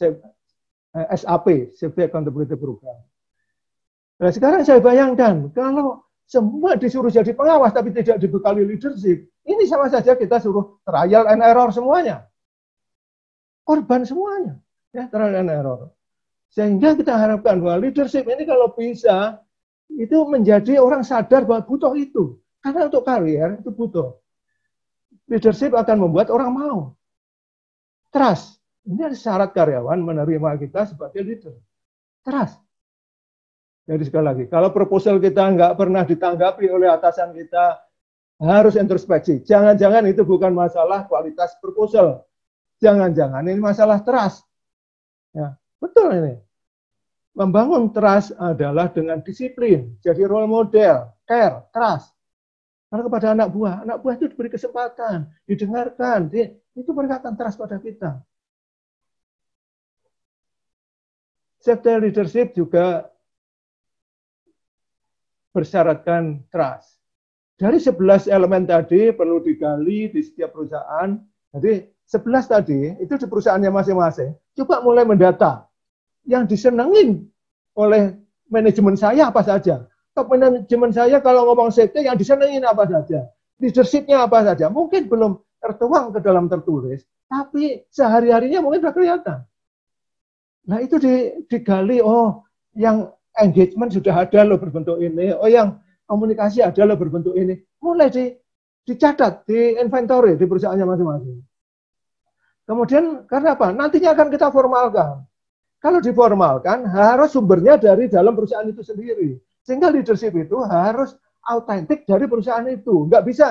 C: S A P, safety accountability program. Nah, sekarang saya bayangkan kalau semua disuruh jadi pengawas tapi tidak dibekali leadership, ini sama saja kita suruh trial and error semuanya. Korban semuanya, ya, trial and error. Sehingga kita harapkan bahwa leadership ini kalau bisa, itu menjadi orang sadar bahwa butuh itu. Karena untuk karier itu butuh. Leadership akan membuat orang mau. Trust. Ini adalah syarat karyawan menerima kita sebagai leader. Trust. Jadi sekali lagi, kalau proposal kita nggak pernah ditanggapi oleh atasan kita, harus introspeksi. Jangan-jangan itu bukan masalah kualitas proposal. Jangan-jangan ini masalah trust. Ya. Betul ini. Membangun trust adalah dengan disiplin, jadi role model, care, trust. Karena kepada anak buah, anak buah itu diberi kesempatan, didengarkan, itu mereka akan trust pada kita. Safety leadership juga bersyaratkan trust. Dari sebelas elemen tadi perlu digali di setiap perusahaan. Jadi sebelas tadi itu di perusahaannya masing-masing. Coba mulai mendata. Yang disenengin oleh manajemen saya apa saja. Top manajemen saya kalau ngomong safety yang disenengin apa saja. Leadership-nya apa saja. Mungkin belum tertuang ke dalam tertulis, tapi sehari-harinya mungkin sudah kelihatan. Nah itu digali, oh yang engagement sudah ada loh berbentuk ini, oh yang komunikasi ada loh berbentuk ini. Mulai di, dicatat, di inventory di perusahaannya masing-masing. Kemudian karena apa? Nantinya akan kita formalkan. Kalau diformalkan, harus sumbernya dari dalam perusahaan itu sendiri. Sehingga leadership itu harus autentik dari perusahaan itu. Nggak bisa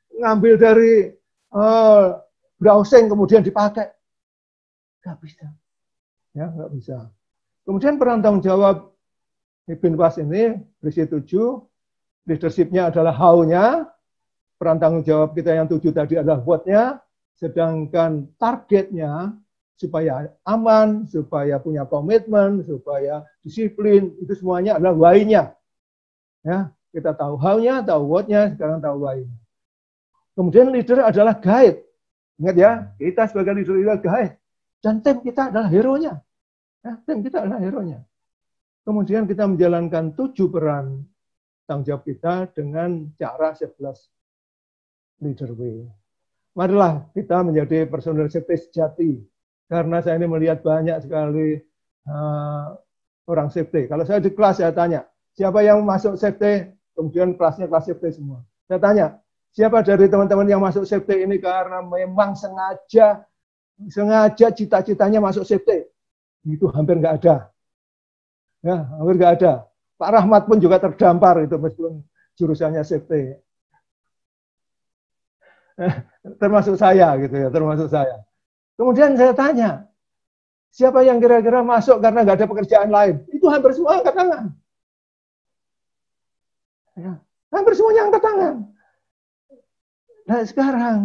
C: ngambil dari uh, browsing kemudian dipakai. Nggak bisa. Ya, nggak bisa. Kemudian peran tanggung jawab Binwas ini berisi tujuh. Leadership-nya adalah how-nya. Peran tanggung jawab kita yang tujuh tadi adalah what-nya. Sedangkan targetnya supaya aman, supaya punya komitmen, supaya disiplin, itu semuanya adalah why-nya. Ya, kita tahu how-nya, tahu what-nya, sekarang tahu why-nya. Kemudian leader adalah guide. Ingat ya, kita sebagai leader adalah guide. Dan tim kita adalah hero-nya. Ya, tim kita adalah hero-nya. Kemudian kita menjalankan tujuh peran tanggung jawab kita dengan cara sebelas leader way. Marilah kita menjadi personal safety sejati. Karena saya ini melihat banyak sekali uh, orang safety. Kalau saya di kelas, saya tanya, siapa yang masuk safety? Kemudian kelasnya kelas safety semua. Saya tanya, siapa dari teman-teman yang masuk safety ini karena memang sengaja, sengaja cita-citanya masuk safety? Itu hampir nggak ada. Ya, hampir nggak ada. Pak Rahmat pun juga terdampar itu meskipun jurusannya safety. Termasuk saya gitu ya, termasuk saya. Kemudian saya tanya, siapa yang kira-kira masuk karena nggak ada pekerjaan lain? Itu hampir semua angkat tangan. Ya, hampir semuanya angkat tangan. Nah sekarang,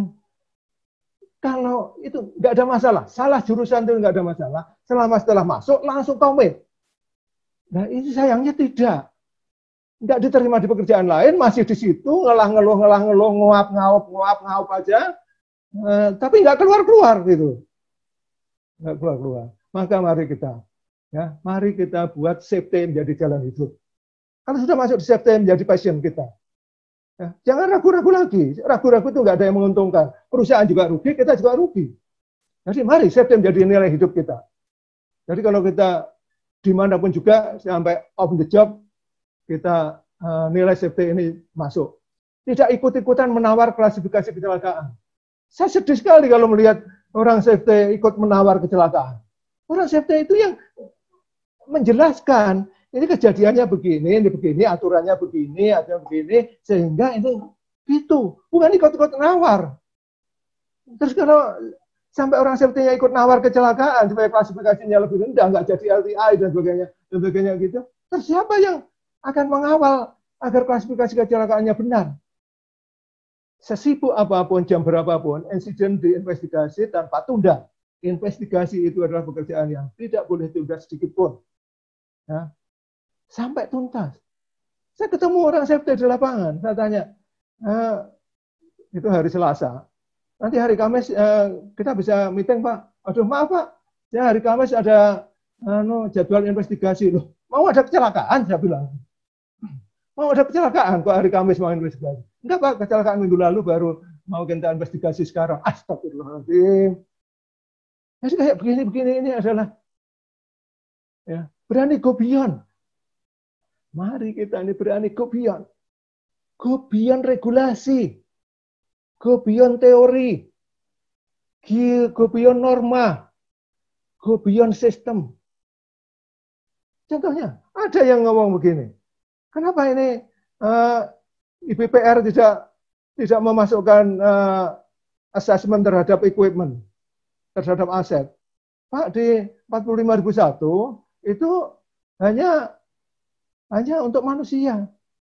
C: kalau itu nggak ada masalah, salah jurusan itu nggak ada masalah, selama setelah masuk langsung komit. Nah ini sayangnya tidak. Nggak diterima di pekerjaan lain, masih di situ, ngelah-ngeluh, ngelah-ngeluh, nguap, ngaup, nguap, ngaup aja. Uh, tapi nggak keluar-keluar gitu, nggak keluar-keluar. Maka mari kita, ya, mari kita buat safety menjadi jalan hidup. Kalau sudah masuk di safety menjadi passion kita, ya, jangan ragu-ragu lagi. Ragu-ragu itu nggak ada yang menguntungkan. Perusahaan juga rugi, kita juga rugi. Jadi mari safety menjadi nilai hidup kita. Jadi kalau kita dimanapun juga sampai on the job kita uh, nilai safety ini masuk. Tidak ikut-ikutan menawar klasifikasi kecelakaan. Saya sedih sekali kalau melihat orang safety ikut menawar kecelakaan. Orang safety itu yang menjelaskan, ini kejadiannya begini, ini begini, aturannya begini, aturannya begini, sehingga ini gitu. Bukan ikut-ikut menawar. Terus kalau sampai orang safety-nya ikut nawar kecelakaan, supaya klasifikasinya lebih rendah, nggak jadi L T I dan sebagainya, dan sebagainya gitu. Terus siapa yang akan mengawal agar klasifikasi kecelakaannya benar? Sesibuk apapun, jam berapapun, insiden diinvestigasi tanpa tunda. Investigasi itu adalah pekerjaan yang tidak boleh tunda sedikit pun. Ya. Sampai tuntas. Saya ketemu orang safety di lapangan, saya tanya, eh, itu hari Selasa, nanti hari Kamis eh, kita bisa meeting Pak. Aduh maaf Pak, ya hari Kamis ada eh, no, jadwal investigasi. Loh, mau ada kecelakaan? Saya bilang. Mau ada kecelakaan kok hari Kamis mau investigasi? Enggak Pak, kecelakaan minggu lalu baru mau kita investigasi sekarang. Astagfirullahaladzim. Jadi kayak begini-begini ini adalah ya, berani go beyond. Mari kita ini berani go beyond. Go beyond regulasi. Go beyond teori. Go beyond norma. Go beyond sistem. Contohnya, ada yang ngomong begini. Kenapa ini uh, I B P R tidak tidak memasukkan uh, asesmen terhadap equipment, terhadap aset? Pak, di empat puluh lima ribu satu itu hanya hanya untuk manusia.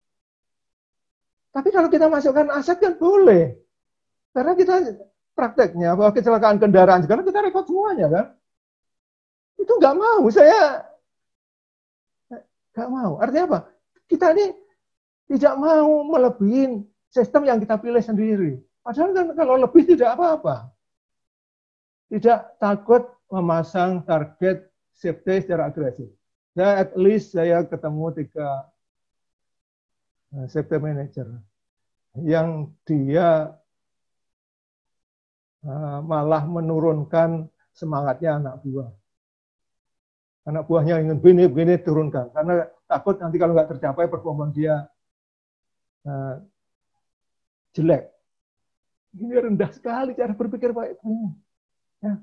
C: Tapi kalau kita masukkan aset kan boleh. Karena kita prakteknya bahwa kecelakaan kendaraan sekarang kita rekod semuanya kan. Itu nggak mau, saya nggak mau. Artinya apa? Kita ini tidak mau melebihin sistem yang kita pilih sendiri. Padahal kan kalau lebih tidak apa-apa. Tidak takut memasang target safety secara agresif. Saya at least saya ketemu tiga safety manager yang dia uh, malah menurunkan semangatnya anak buah. Anak buahnya ingin begini-begini turunkan. Karena takut nanti kalau nggak tercapai performa dia uh, jelek. Ini rendah sekali cara berpikir Pak. Ya.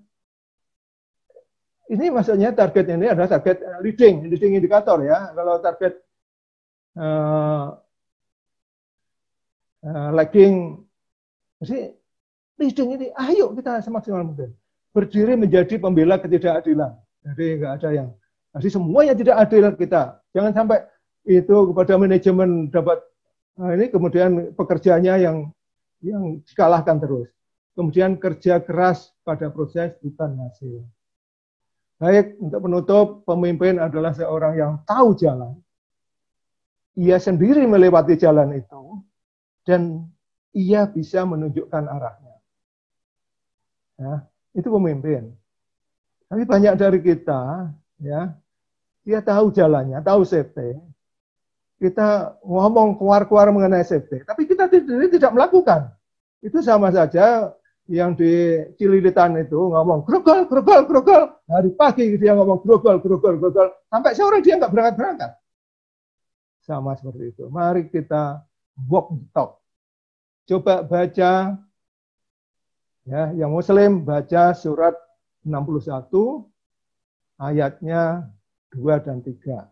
C: Ini maksudnya target ini adalah target leading, leading indikator ya. Kalau target uh, uh, lagging Jadi leading ini, ayo kita semaksimal mungkin berdiri menjadi pembela ketidakadilan. Jadi nggak ada yang, jadi semuanya tidak adil kita. Jangan sampai itu kepada manajemen dapat nah ini kemudian pekerjaannya yang yang dikalahkan terus. Kemudian kerja keras pada proses bukan hasil. Baik, untuk penutup, pemimpin adalah seorang yang tahu jalan. Ia sendiri melewati jalan itu dan ia bisa menunjukkan arahnya. Ya, itu pemimpin. Tapi banyak dari kita, ya, dia tahu jalannya, tahu safety. Kita ngomong keluar-keluar mengenai safety, tapi kita tidak, tidak melakukan. Itu sama saja yang di Cililitan itu ngomong grogol, grogol, grogol. Hari pagi dia ngomong grogol, grogol, grogol. Sampai sore dia nggak berangkat-berangkat. Sama seperti itu. Mari kita walk the talk. Coba baca, ya, yang Muslim baca surat enam puluh satu, ayatnya dua dan tiga.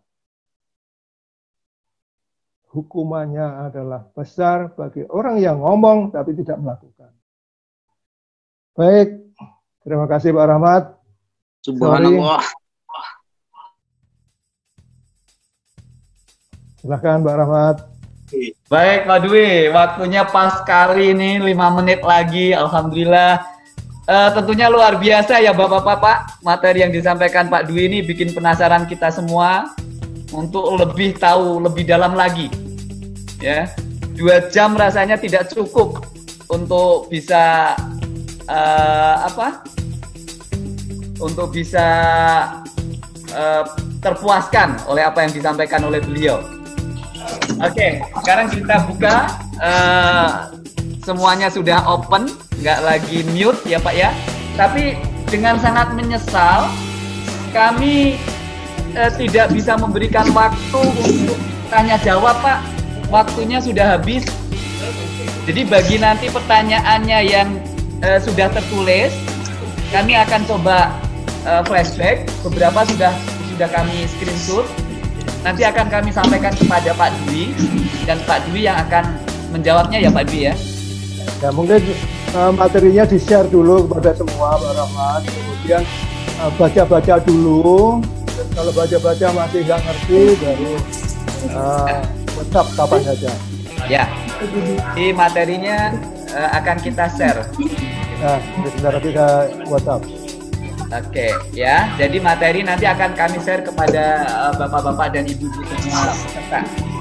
C: Hukumannya adalah besar bagi orang yang ngomong tapi tidak melakukan. Baik, terima kasih Pak Rahmat.
E: Subhanallah.
C: Silakan Pak Rahmat.
A: Baik Pak Dwi, waktunya pas sekali ini, lima menit lagi, Alhamdulillah. Uh, tentunya luar biasa ya Bapak-Bapak, materi yang disampaikan Pak Dwi ini bikin penasaran kita semua untuk lebih tahu lebih dalam lagi. Ya, dua jam rasanya tidak cukup untuk bisa uh, apa? Untuk bisa uh, terpuaskan oleh apa yang disampaikan oleh beliau. Oke, okay, sekarang kita buka. Uh, semuanya sudah open, nggak lagi mute ya Pak ya. Tapi dengan sangat menyesal, kami uh, tidak bisa memberikan waktu untuk tanya jawab Pak. Waktunya sudah habis. Jadi bagi nanti pertanyaannya yang uh, sudah tertulis, kami akan coba uh, flashback. Beberapa sudah sudah kami screenshot. Nanti akan kami sampaikan kepada Pak Dwi dan Pak Dwi yang akan menjawabnya ya Pak Dwi ya.
C: Ya mungkin uh, materinya di-share dulu kepada semua Pak Rahmat. Kemudian uh, baca-baca dulu. Dan kalau baca-baca masih nggak ngerti, baru uh, WhatsApp kapan saja.
A: Ya, di materinya uh, akan kita share.
C: Nah, sebentar lagi saya WhatsApp.
A: Oke, ya. Jadi materi nanti akan kami share kepada uh, bapak-bapak dan ibu-ibu semua peserta.